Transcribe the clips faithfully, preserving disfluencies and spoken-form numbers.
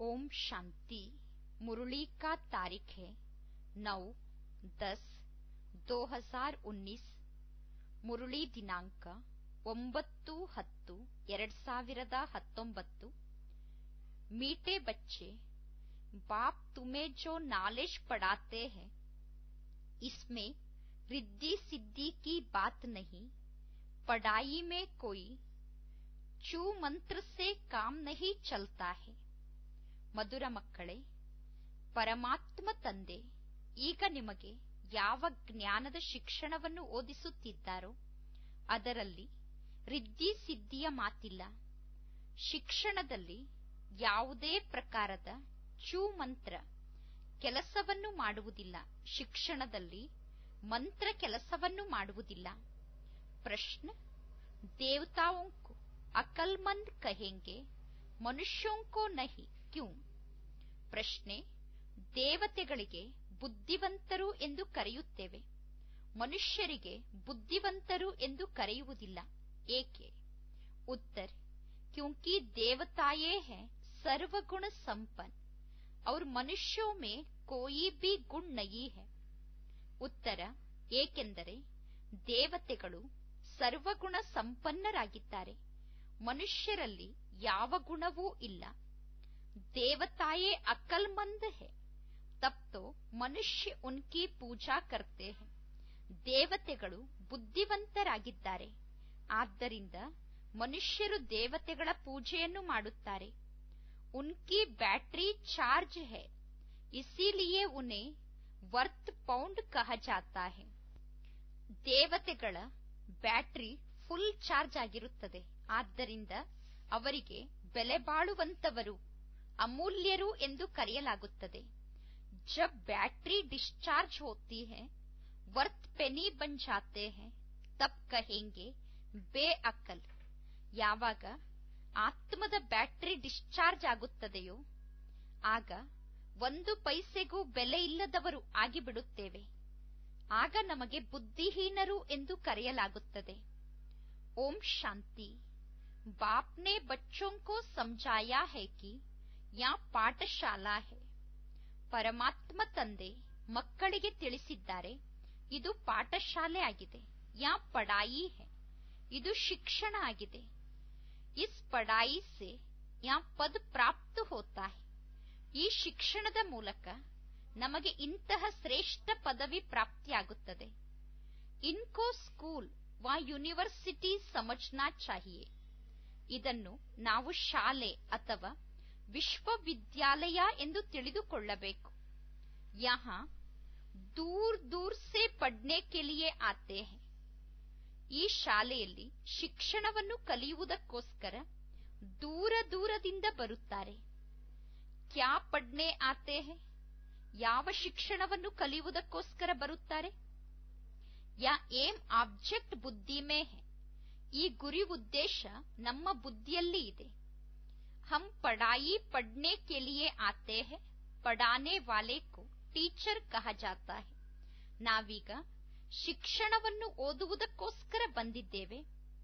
ओम शांति। मुरली का तारीख है नौ दस दो हजार उन्नीस। ಮುರಳಿ ದಿನಾಂಕ ಒಂಬತ್ತು ಹತ್ತು ಎರಡು ಸಾವಿರದ ಹತ್ತೊಂಬತ್ತು। मीठे बच्चे, बाप तुम्हें जो नॉलेज पढ़ाते हैं इसमें रिद्धि सिद्धि की बात नहीं। पढ़ाई में कोई चू मंत्र से काम नहीं चलता है। ಮಧುರ ಮಕ್ಕಳೇ, ಪರಮಾತ್ಮ ತಂದೆ ಈಗ ನಿಮಗೆ ಯಾವ ಜ್ಞಾನದ ಶಿಕ್ಷಣವನ್ನು ಓದಿಸುತ್ತಿದ್ದಾರೋ ಅದರಲ್ಲಿ ರಿದ್ಧಿ ಸಿದ್ಧಿಯ ಮಾತಿಲ್ಲ. ಶಿಕ್ಷಣದಲ್ಲಿ ಯಾವುದೇ ಪ್ರಕಾರದ ಚೂ ಮಂತ್ರ ಕೆಲಸವನ್ನು ಮಾಡುವುದಿಲ್ಲ. ಶಿಕ್ಷಣದಲ್ಲಿ ಮಂತ್ರ ಕೆಲಸವನ್ನು ಮಾಡುವುದಿಲ್ಲ. ಪ್ರಶ್ನ, ದೇವತಾओं को अकलमंद कहेंगे, मनुष्यों को नहीं क्यों? ಪ್ರಶ್ನೆ, ದೇವತೆಗಳಿಗೆ ಬುದ್ಧಿವಂತರು ಎಂದು ಕರೆಯುತ್ತೇವೆ, ಮನುಷ್ಯರಿಗೆ ಬುದ್ಧಿವಂತರು ಎಂದು ಕರೆಯುವುದಿಲ್ಲ, ಏಕೆ? ಉತ್ತರ, क्योंकि देवताएं हैं सर्वगुण संपन्न और मनुष्यों में कोई भी गुण नहीं है। ಉತ್ತರ, ಏಕೆಂದರೆ ದೇವತೆಗಳು ಸರ್ವಗುಣ ಸಂಪನ್ನರಾಗಿದ್ದಾರೆ, ಮನುಷ್ಯರಲ್ಲಿ ಯಾವ ಗುಣವೂ ಇಲ್ಲ. देवताएं अकलमंद है तब तो मनुष्य उनकी पूजा करते हैं। ದೇವತೆಗಳು ಬುದ್ಧಿವಂತರಾಗಿದ್ದಾರೆ, ಆದ್ದರಿಂದ ಮನುಷ್ಯರು ದೇವತೆಗಳ ಪೂಜೆಯನ್ನು ಮಾಡುತ್ತಾರೆ. उनकी बैटरी चार्ज है इसीलिए उन्हें वर्थ पाउंड कहा जाता है। ದೇವತೆಗಳ ಬ್ಯಾಟರಿ ಫುಲ್ ಚಾರ್ಜ್ ಆಗಿರುತ್ತದೆ, ಆದ್ದರಿಂದ ಅವರಿಗೆ ಬೆಲೆ ಬಾಳುವಂತವರು, ಅಮೂಲ್ಯರು ಎಂದು ಕರೆಯಲಾಗುತ್ತದೆ. जब बैटरी डिस्चार्ज होती है वर्थ पेनी बन जाते हैं तब कहेंगे बेअकल। ಯಾವಾಗ ಆತ್ಮದ ಬ್ಯಾಟರಿ ಡಿಸ್ಚಾರ್ಜ್ ಆಗುತ್ತದೆಯೋ ಆಗ ಒಂದು ಪೈಸೆಗೂ ಬೆಲೆ ಇಲ್ಲದವರು ಆಗಿಬಿಡುತ್ತೇವೆ, ಆಗ ನಮಗೆ ಬುದ್ಧಿಹೀನರು ಎಂದು ಕರೆಯಲಾಗುತ್ತದೆ. ಓಂ ಶಾಂತಿ। बाप ने बच्चों को समझाया है कि यहाँ ಪಾಠಶಾಲಾ है। ಪರಮಾತ್ಮ ತಂದೆ ಮಕ್ಕಳಿಗೆ ತಿಳಿಸಿದ್ದಾರೆ, ಇದು ಪಾಠಶಾಲೆ ಆಗಿದೆ. ಯಾ ಪಢಾಯಿ है, ಇದು ಶಿಕ್ಷಣ ಆಗಿದೆ. ಇಸ್ ಪಢಾಯಿ ಸೆ ಯಾ ಪದ ಪ್ರಾಪ್ತ ಹೋತಾ है, ಈ ಶಿಕ್ಷಣದ ಮೂಲಕ ನಮಗೆ ಇಂತಹ ಶ್ರೇಷ್ಠ ಪದವಿ ಪ್ರಾಪ್ತಿಯಾಗುತ್ತದೆ. ಇನ್ಕೋ ಸ್ಕೂಲ್ ವಾ ಯೂನಿವರ್ಸಿಟಿ ಸಮಜ್ನಾ ಚಾಹಿಯೆ, ಇದನ್ನು ನಾವು ಶಾಲೆ ಅಥವಾ ವಿಶ್ವವಿದ್ಯಾಲಯ ಎಂದು ತಿಳಿದುಕೊಳ್ಳಬೇಕು. ಯಹಾ ದೂರ್ ದೂರ್ ಸೆ ಪಢ್ನೆ ಕೆ ಲಿಯೆ ಆತೆ ಹೈ, ಈ ಶಾಲೆಯಲ್ಲಿ ಶಿಕ್ಷಣವನ್ನು ಕಲಿಯುವುದಕ್ಕೋಸ್ಕರ ದೂರ ದೂರದಿಂದ ಬರುತ್ತಾರೆ. ಕ್ಯಾ ಪಢ್ನೆ ಆತೆ ಹೈ, ಯಾವ ಶಿಕ್ಷಣವನ್ನು ಕಲಿಯುವುದಕ್ಕೋಸ್ಕರ ಬರುತ್ತಾರೆ? ಯಾ ಏಮ್ ಆಬ್ಜೆಕ್ಟ್ ಬುದ್ಧಿ ಮೇ ಹೈ, ಈ ಗುರಿ ಉದ್ದೇಶ ನಮ್ಮ ಬುದ್ಧಿಯಲ್ಲಿ ಇದೆ. हम पढ़ाई पढ़ने के लिए आते हैं, पढ़ाने वाले को टीचर कहा जाता है। ನಾವೀಗ ಶಿಕ್ಷಣವನ್ನು ಓದುವುದಕ್ಕೋಸ್ಕರ ಬಂದಿದ್ದೇವೆ,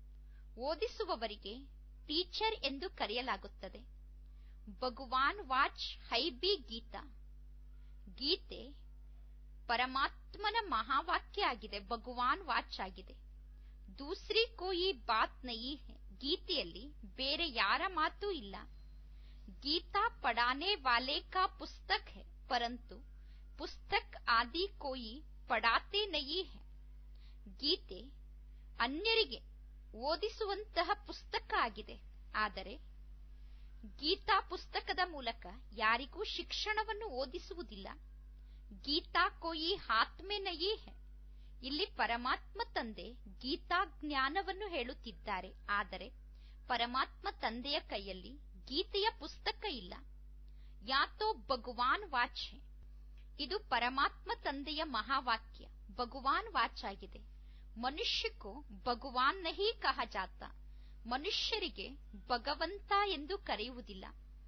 ಓದಿಸುವವರಿಗೆ ಟೀಚರ್ ಎಂದು ಕರೆಯಲಾಗುತ್ತದೆ. ಭಗವಾನ್ ವಾಚ್ ಹೈ ಬಿ ಗೀತಾ, ಗೀತೆ ಪರಮಾತ್ಮನ ಮಹಾವಾಕ್ಯ ಆಗಿದೆ, ಭಗವಾನ್ ವಾಚ್ ಆಗಿದೆ. ದೂಸರಿ ಕೋಯಿ ಬಾತ್ ನಹೀ ಹೈ, ಗೀತೆಯಲ್ಲಿ ಬೇರೆ ಯಾರ ಮಾತು ಇಲ್ಲ. ಗೀತಾ ಪಢಾನೆ ವಾಲೆ ಕಾ ಪುಸ್ತಕ್ ಹೈ ಪರಂತು ಪುಸ್ತಕ್ ಆದಿ ಕೋಯಿ ಪಢಾತೆ ನಹೀ ಹೈ. ಗೀತೆ ಅನ್ಯರಿಗೆ ಓದಿಸುವಂತಹ ಪುಸ್ತಕ ಆಗಿದೆ, ಆದರೆ ಗೀತಾ ಪುಸ್ತಕದ ಮೂಲಕ ಯಾರಿಗೂ ಶಿಕ್ಷಣವನ್ನು ಓದಿಸುವುದಿಲ್ಲ. ಗೀತಾ ಕೋಯಿ ಹಾತ್ ಮೇ ನಹೀ ಹೈ, ಇಲ್ಲಿ ಪರಮಾತ್ಮ ತಂದೆ ಗೀತಾ ಜ್ಞಾನವನ್ನು ಹೇಳುತ್ತಿದ್ದಾರೆ, ಆದರೆ ಪರಮಾತ್ಮ ತಂದೆಯ ಕೈಯಲ್ಲಿ ಗೀತೆಯ ಪುಸ್ತಕ ಇಲ್ಲ. ಯಾತೋ ಭಗವಾನ್ ವಾಚ್ ಹೈ, ಇದು ಪರಮಾತ್ಮ ತಂದೆಯ ಮಹಾವಾಕ್ಯ, ಭಗವಾನ್ ವಾಚ್ ಆಗಿದೆ. ಮನುಷ್ಯಕ್ಕೂ ಭಗವಾನ್ ನಹೀ ಕಹಾ ಜಾತಾ, ಮನುಷ್ಯರಿಗೆ ಭಗವಂತ ಎಂದು ಕರೆಯುವುದಿಲ್ಲ.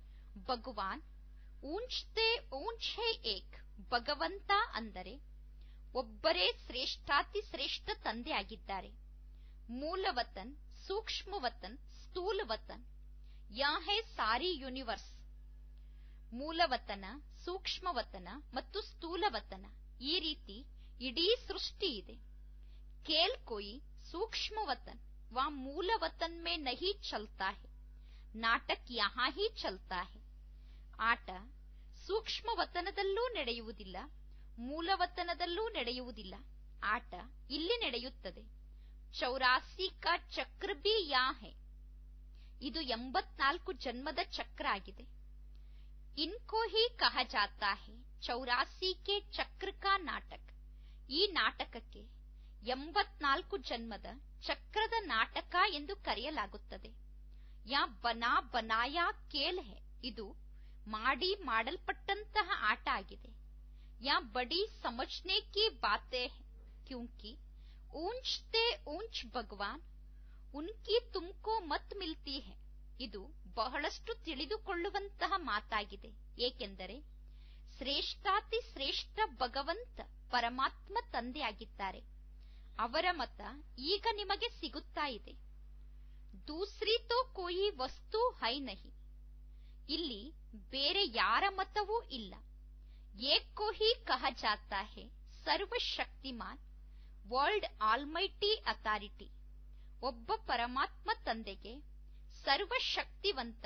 ಭಗವಾನ್ ಊಂಚ್ತೆ ಊಂಚ್ ಹೈ ಏಕ್, ಭಗವಂತ ಅಂದರೆ ಒಬ್ಬರೇ ಶ್ರೇಷ್ಠಾತಿ ಶ್ರೇಷ್ಠ ತಂದೆ ಆಗಿದ್ದಾರೆ. ಮೂಲವತನ್, ಸೂಕ್ಷ್ಮವತನ್, ಸ್ಥೂಲವತನ್, ಯಾ ಹೈ ಸಾರಿ ಯೂನಿವರ್ಸ್. ಮೂಲವತನ, ಸೂಕ್ಷ್ಮವತನ ಮತ್ತು ಸ್ಥೂಲವತನ, ಈ ರೀತಿ ಇಡೀ ಸೃಷ್ಟಿ ಇದೆ. ಕೇಲ್ ಕೋಯಿ सूक्ष्म वतन व मूल वतन में नहीं चलता है, ನಾಟಕ ಯಹಾ ಹಿ ಚಲ್ತಾ ಹೈ. ಆಟ ಸೂಕ್ಷ್ಮ ವತನದಲ್ಲೂ ನಡೆಯುವುದಿಲ್ಲ, ಮೂಲವತನದಲ್ಲೂ ನಡೆಯುವುದಿಲ್ಲ. ಆಟ ಇಲ್ಲಿ ನಡೆಯುತ್ತದೆ. ಚೌರಾಸಿ ಕಾ ಚಕ್ರ ಬಿ ಯಾ ಹೈ, ಇದು ಎಂಬತ್ನಾಲ್ಕು ಜನ್ಮದ ಚಕ್ರ ಆಗಿದೆ. ಇನ್ಕೋ ಹಿ ಕಹ ಜಾತಾ ಹೈ ಚೌರಾಸಿ ಕೆ ಚಕ್ರ ಕಾ ನಾಟಕ, ಈ ನಾಟಕಕ್ಕೆ ಎಂಬತ್ನಾಲ್ಕು ಜನ್ಮದ ಚಕ್ರದ ನಾಟಕ ಎಂದು ಕರೆಯಲಾಗುತ್ತದೆ. ಯಾ ಬನಾ ಬನಾಯಾ ಕೇಲ್ ಹೈ, ಇದು ಮಾಡಿ ಮಾಡಲ್ಪಟ್ಟಂತಹ ಆಟ ಆಗಿದೆ. ಯಾ ಬಡಿ ಸಮಜ್ನೆ ಕಿ ಬಾತೆ ಹೈ, ಕ್ಯೂಂಕಿ ಊಂಚ್ ತೇ ಊಂಚ್ ಭಗವಾನ್ ಉನ್ಕಿ ತುಮ್ಕೋ ಮತ್ ಮಿಲ್ತಿ ಹೈ, ಇದು ಬಹಳಷ್ಟು ತಿಳಿದುಕೊಳ್ಳುವಂತಹ ಮಾತಾಗಿದೆ. ಏಕೆಂದರೆ ಶ್ರೇಷ್ಠಾತಿ ಶ್ರೇಷ್ಠ ಭಗವಂತ ಪರಮಾತ್ಮ ತಂದೆಯಾಗಿದ್ದಾರೆ. ಅವರ ಮತ ಈಗ ನಿಮಗೆ ಸಿಗುತ್ತಾ ಇದೆ. ದೂಸರಿ ತೋ ಕೋಯಿ ವಸ್ತು ಹೈ ನಹಿ, ಇಲ್ಲಿ ಬೇರೆ ಯಾರ ಮತವೂ ಇಲ್ಲ. ಏಕ್ ಕೋ ಹಿ ಕಹ ಜಾತಾ ಹೈ ಸರ್ವಶಕ್ತಿಮಾನ್ ವರ್ಲ್ಡ್ ಆಲ್ಮೈಟಿ ಅಥಾರಿಟಿ, ಒಬ್ಬ ಪರಮಾತ್ಮ ತಂದೆಗೆ ಸರ್ವಶಕ್ತಿವಂತ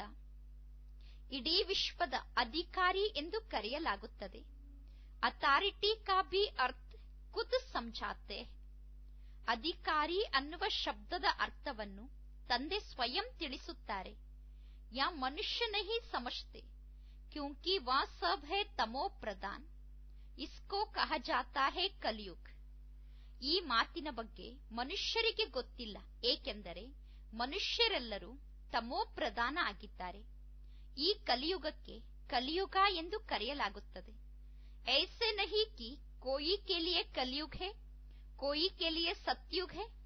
ಇಡೀ ವಿಶ್ವದ ಅಧಿಕಾರಿ ಎಂದು ಕರೆಯಲಾಗುತ್ತದೆ. ಅಥಾರಿಟಿ ಕಾ ಭಿ ಅರ್ಥ ಖುದ್ ಸಮझाते ಹೈ, ಅಧಿಕಾರಿ ಅನ್ನುವ ಶಬ್ದದ ಅರ್ಥವನ್ನು ತಂದೆ ಸ್ವಯಂ ತಿಳಿಸುತ್ತಾರೆ. ಯಾ ಮನುಷ್ಯ ನಹಿ ಸಮಜ್ತೆ ಕ್ಯೂಂಕಿ ವಾ ಸಬ್ ಹೈ ತಮೋ ಪ್ರಧಾನ್, ಇಸ್ಕೋ ಕಹ ಜಾತಾ ಹೈ ಕಲಿಯುಗ್. ಈ ಮಾತಿನ ಬಗ್ಗೆ ಮನುಷ್ಯರಿಗೆ ಗೊತ್ತಿಲ್ಲ, ಏಕೆಂದರೆ ಮನುಷ್ಯರೆಲ್ಲರೂ ತಮೋ ಪ್ರಧಾನ ಆಗಿದ್ದಾರೆ. ಈ ಕಲಿಯುಗಕ್ಕೆ ಕಲಿಯುಗ ಎಂದು ಕರೆಯಲಾಗುತ್ತದೆ. ಐಸೆ ನಹಿ ಕಿ ಕೋಯಿ ಕೆ ಲಿಯೆ ಕಲಿಯುಗ್ ಹೈ, ಕೋಯಿ ಕೆ ಲಿಯೆ ಸತ್ಯುಗ್ ಹೈ.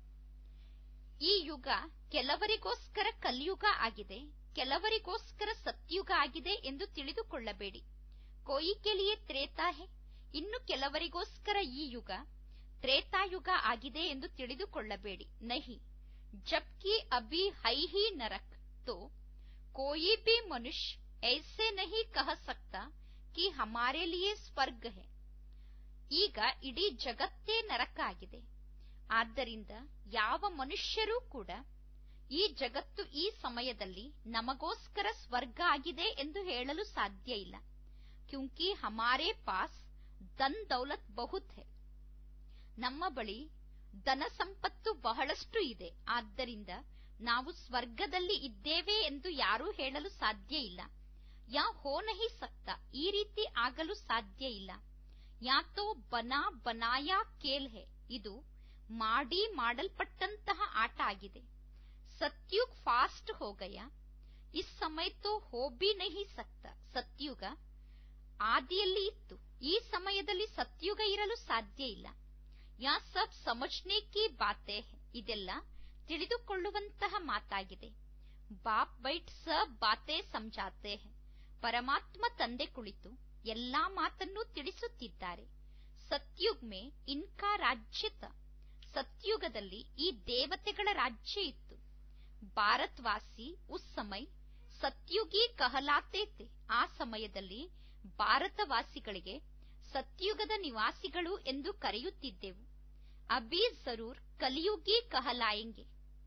ಈ ಯುಗ ಕೆಲವರಿಗೋಸ್ಕರ ಕಲಿಯುಗ ಆಗಿದೆ, ಕೆಲವರಿಗೋಸ್ಕರ ಸತ್ಯುಗ ಆಗಿದೆ ಎಂದು ತಿಳಿದುಕೊಳ್ಳಬೇಡಿ. ಕೋಯಿ ಕೆ ಲಿಯೆ ತ್ರೇತಾ ಹೈ, ಇನ್ನು ಕೆಲವರಿಗೋಸ್ಕರ ಈ ಯುಗ ತ್ರೇತಾಯುಗ ಆಗಿದೆ ಎಂದು ತಿಳಿದುಕೊಳ್ಳಬೇಡಿ. ನಹಿ, ಜಬ್ಕಿ ಅಭಿ ಹೈ ಹಿ ನರಕ್, ತೋ ಕೋಯಿ ಭಿ ಮನುಷ್ಯ ಐಸೆ ನಹಿ ಕಹ ಸಕ್ತಾ ಕಿ ಹಮಾರೆ ಲಿಯೆ ಸ್ವರ್ಗ ಹೈ. ಈಗ ಇಡೀ ಜಗತ್ತೇ ನರಕ ಆಗಿದೆ. ಆದ್ದರಿಂದ ಯಾವ ಮನುಷ್ಯರೂ ಕೂಡ ಈ ಜಗತ್ತು ಈ ಸಮಯದಲ್ಲಿ ನಮಗೋಸ್ಕರ ಸ್ವರ್ಗ ಆಗಿದೆ ಎಂದು ಹೇಳಲು ಸಾಧ್ಯ ಇಲ್ಲ. ಕ್ಯೂಂಕಿ ಹಮಾರೆ ಪಾಸ್ ಧನ್ ದೌಲತ್ ಬಹುತ್ ಹೈ, ನಮ್ಮ ಬಳಿ ಧನ ಸಂಪತ್ತು ಬಹಳಷ್ಟು ಇದೆ. ಆದ್ದರಿಂದ ನಾವು ಸ್ವರ್ಗದಲ್ಲಿ ಇದ್ದೇವೆ ಎಂದು ಯಾರೂ ಹೇಳಲು ಸಾಧ್ಯ ಇಲ್ಲ. ಯಾ ಹೋ ನಹಿ ಸಕ್ತಾ, ಈ ರೀತಿ ಆಗಲು ಸಾಧ್ಯ ಇಲ್ಲ. ಯಾ ತೋ ಬನಾ ಬನಾಯಾ ಕೇಲ್ ಹೈ, ಇದು ಮಾಡಿ ಮಾಡಲ್ಪಟ್ಟಂತಹ ಆಟ ಆಗಿದೆ. ಸತ್ಯುಗ್ ಫಾಸ್ಟ್ ಹೋ ಗಯಾ, ಇಸ್ ಸಮಯ ತೋ ಹೋ ಭಿ ನಹಿ ಸಕ್ತಾ. ಸತ್ಯುಗ ಆದಿಯಲ್ಲಿ ಇತ್ತು, ಈ ಸಮಯದಲ್ಲಿ ಸತ್ಯುಗ ಇರಲು ಸಾಧ್ಯ ಇಲ್ಲ. ಯಾ ಸಬ್ ಸಮಜ್ನೆ ಕಿ ಬಾತೆ ಹೈ, ಇದೆಲ್ಲ ತಿಳಿದುಕೊಳ್ಳುವಂತಹ ಮಾತಾಗಿದೆ. ಬಾಪ್ ಬೈಟ್ ಸಬ್ ಬಾತೆ ಸಮझाते ಹೈ, ಪರಮಾತ್ಮ ತಂದೆ ಕುಳಿತು ಎಲ್ಲಾ ಮಾತನ್ನು ತಿಳಿಸುತ್ತಿದ್ದಾರೆ. ಸತ್ಯುಗ್ ಮೇ ಇನ್ಕಾ ರಾಜ್ಯತ, ಸತ್ಯುಗದಲ್ಲಿ ಈ ದೇವತೆಗಳ ರಾಜ್ಯ ಇತ್ತು. ಭಾರತವಾಸಿ ಉಸ್ ಸಮಯ ಸತ್ಯುಗಿ ಕಹಲಾತೆ ಥೆ, ಆ ಸಮಯದಲ್ಲಿ ಭಾರತವಾಸಿಗಳಿಗೆ ಸತ್ಯುಗದ ನಿವಾಸಿಗಳು ಎಂದು ಕರೆಯುತ್ತಿದ್ದೆವು. ಅಭಿ ಜರೂರ್ ಕಲಿಯುಗಿ ಕಹಲಾಯೆಂಗೆ,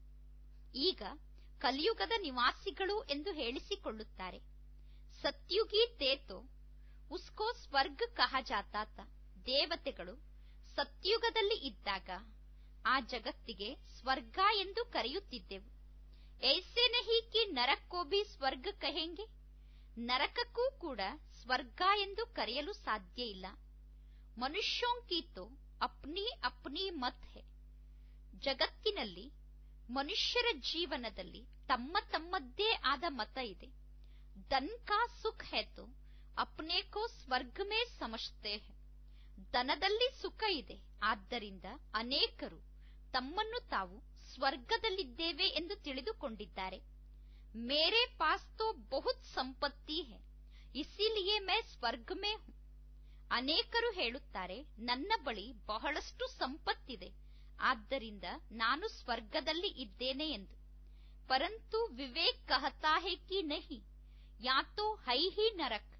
ಈಗ ಕಲಿಯುಗದ ನಿವಾಸಿಗಳು ಎಂದು ಹೇಳಿಸಿಕೊಳ್ಳುತ್ತಾರೆ. ಸತ್ಯುಗಿ ತೇತೋ ಉಸ್ಕೋ ಸ್ವರ್ಗ ಕಹ ಜಾತಾ ತಾ, ದೇವತೆಗಳು ಸತ್ಯುಗದಲ್ಲಿ ಇದ್ದಾಗ ಆ ಜಗತ್ತಿಗೆ ಸ್ವರ್ಗ ಎಂದು ಕರೆಯುತ್ತಿದ್ದೆವು. ಐಸೆ ನಹಿ ಕಿ ನರಕ್ ಕೋ ಭಿ ಸ್ವರ್ಗ ಕಹೆಂಗೆ, ನರಕಕ್ಕೂ ಕೂಡ ಸ್ವರ್ಗ ಎಂದು ಕರೆಯಲು ಸಾಧ್ಯ ಇಲ್ಲ. ಮನುಷ್ಯೋಂ ಕಿ ತೋ ಅಪ್ನಿ ಅಪ್ನಿ ಮತ್ ಹೈ, ಜಗತ್ತಿನಲ್ಲಿ ಮನುಷ್ಯರ ಜೀವನದಲ್ಲಿ ತಮ್ಮ ತಮ್ಮದ್ದೇ ಆದ ಮತ ಇದೆ. ಧನ್ ಕಾ ಸುಖ ಹೈ ತೋ ಅಪ್ನೆ ಕೋ ಸ್ವರ್ಗ ಮೇ ಸಮಜ್ತೆ ಹೈ, ಧನದಲ್ಲಿ ಸುಖ ಇದೆ, ಆದ್ದರಿಂದ ಅನೇಕರು ತಮ್ಮನ್ನು ತಾವು ಸ್ವರ್ಗದಲ್ಲಿದ್ದೇವೆ ಎಂದು ತಿಳಿದುಕೊಂಡಿದ್ದಾರೆ. ಮೇರೆ ಪಾಸ್ ತೋ ಬಹುತ್ ಸಂಪತ್ತಿ ಹೈ ಇಸಿಲಿಯೇ ಮೈ ಸ್ವರ್ಗ ಮೇ ಹೂಂ, ಅನೇಕರು ಹೇಳುತ್ತಾರೆ ನನ್ನ ಬಳಿ ಬಹಳಷ್ಟು ಸಂಪತ್ತಿದೆ, ಆದ್ದರಿಂದ ನಾನು ಸ್ವರ್ಗದಲ್ಲಿ ಇದ್ದೇನೆ ಎಂದು. ಪರಂತು ವಿವೇಕ್ ಕಹತಾ ಹೈ ಕಿ ನಹಿ, ಯಾ ತೋ ಹೈ ಹಿ ನರಕ್,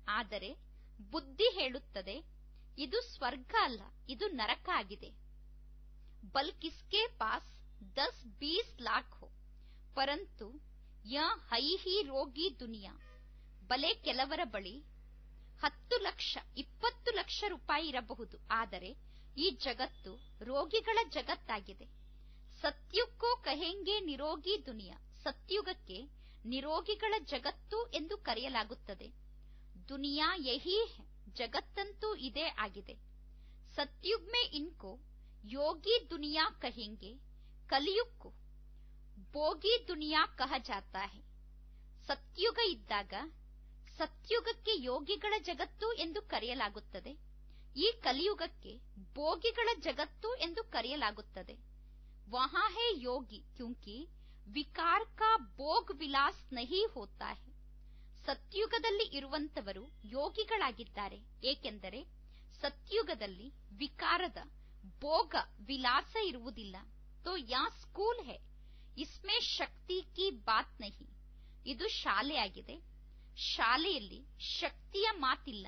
ಆದರೆ ಬುದ್ಧಿ ಹೇಳುತ್ತದೆ ಇದು ಸ್ವರ್ಗ ಅಲ್ಲ, ಇದು ನರಕ ಆಗಿದೆ. ಬಲ್ ಕಿಸ್ಕೆ ಪಾಸ್ ದಸ್ ಬೀಸ್ ಲಾಖ್ ಹೋ ಪರಂತು ಯ ಹೈ ಹಿ ರೋಗಿ ದುನಿಯಾ. ಬಲೆ ಕೆಲವರ ಬಳಿ ಹತ್ತು ಲಕ್ಷ ಇಪ್ಪತ್ತು ಲಕ್ಷ ರೂಪಾಯಿ ಇರಬಹುದು, ಆದರೆ ಈ ಜಗತ್ತು ರೋಗಿಗಳ ಜಗತ್ತಾಗಿದೆ. ಸತ್ಯುಕ್ಕೋ ಕಹೆಂಗೆ ನಿರೋಗಿ ದುನಿಯಾ. ಸತ್ಯುಗಕ್ಕೆ ನಿರೋಗಿಗಳ ಜಗತ್ತು ಎಂದು ಕರೆಯಲಾಗುತ್ತದೆ. ದುನಿಯಾ ಯಹೀ ಹೈ, ಜಗತ್ತಂತೂ ಇದೇ ಆಗಿದೆ. ಸತ್ಯುಗ್ ಮೇ ಇನ್ಕೋ ಯೋಗಿ ದುನಿಯಾ ಕಹೆಂಗೆ, ಕಲಿಯುಗ್ ಕೋ ಭೋಗಿ ದುನಿಯಾ ಕಹ ಜಾತಾ ಹೈ. ಸತ್ಯುಗ ಇದ್ದಾಗ ಸತ್ಯುಗಕ್ಕೆ ಯೋಗಿಗಳ ಜಗತ್ತು ಎಂದು ಕರೆಯಲಾಗುತ್ತದೆ. ಈ ಕಲಿಯುಗಕ್ಕೆ ಭೋಗಿಗಳ ಜಗತ್ತು ಎಂದು ಕರೆಯಲಾಗುತ್ತದೆ. ವಹಾ ಹೈ ಯೋಗಿ ಕ್ಯೂಂಕಿ ವಿಕಾರ ಕಾ ಭೋಗ್ ವಿಲಾಸ್ ನಹಿ ಹೋತಾ ಹೈ. ಸತ್ಯುಗದಲ್ಲಿ ಇರುವಂತವರು ಯೋಗಿಗಳಾಗಿದ್ದಾರೆ, ಏಕೆಂದರೆ ಸತ್ಯುಗದಲ್ಲಿ ವಿಕಾರದ ಭೋಗ ವಿಲಾಸ ಇರುವುದಿಲ್ಲ. ತೋ ಯಾ ಸ್ಕೂಲ್ ಹೈ, ಇಸ್ಮೇ ಶಕ್ತಿ ಕಿ ಬಾತ್ ನಹಿ. ಇದು ಶಾಲೆಯಾಗಿದೆ, ಶಾಲೆಯಲ್ಲಿ ಶಕ್ತಿಯ ಮಾತಿಲ್ಲ.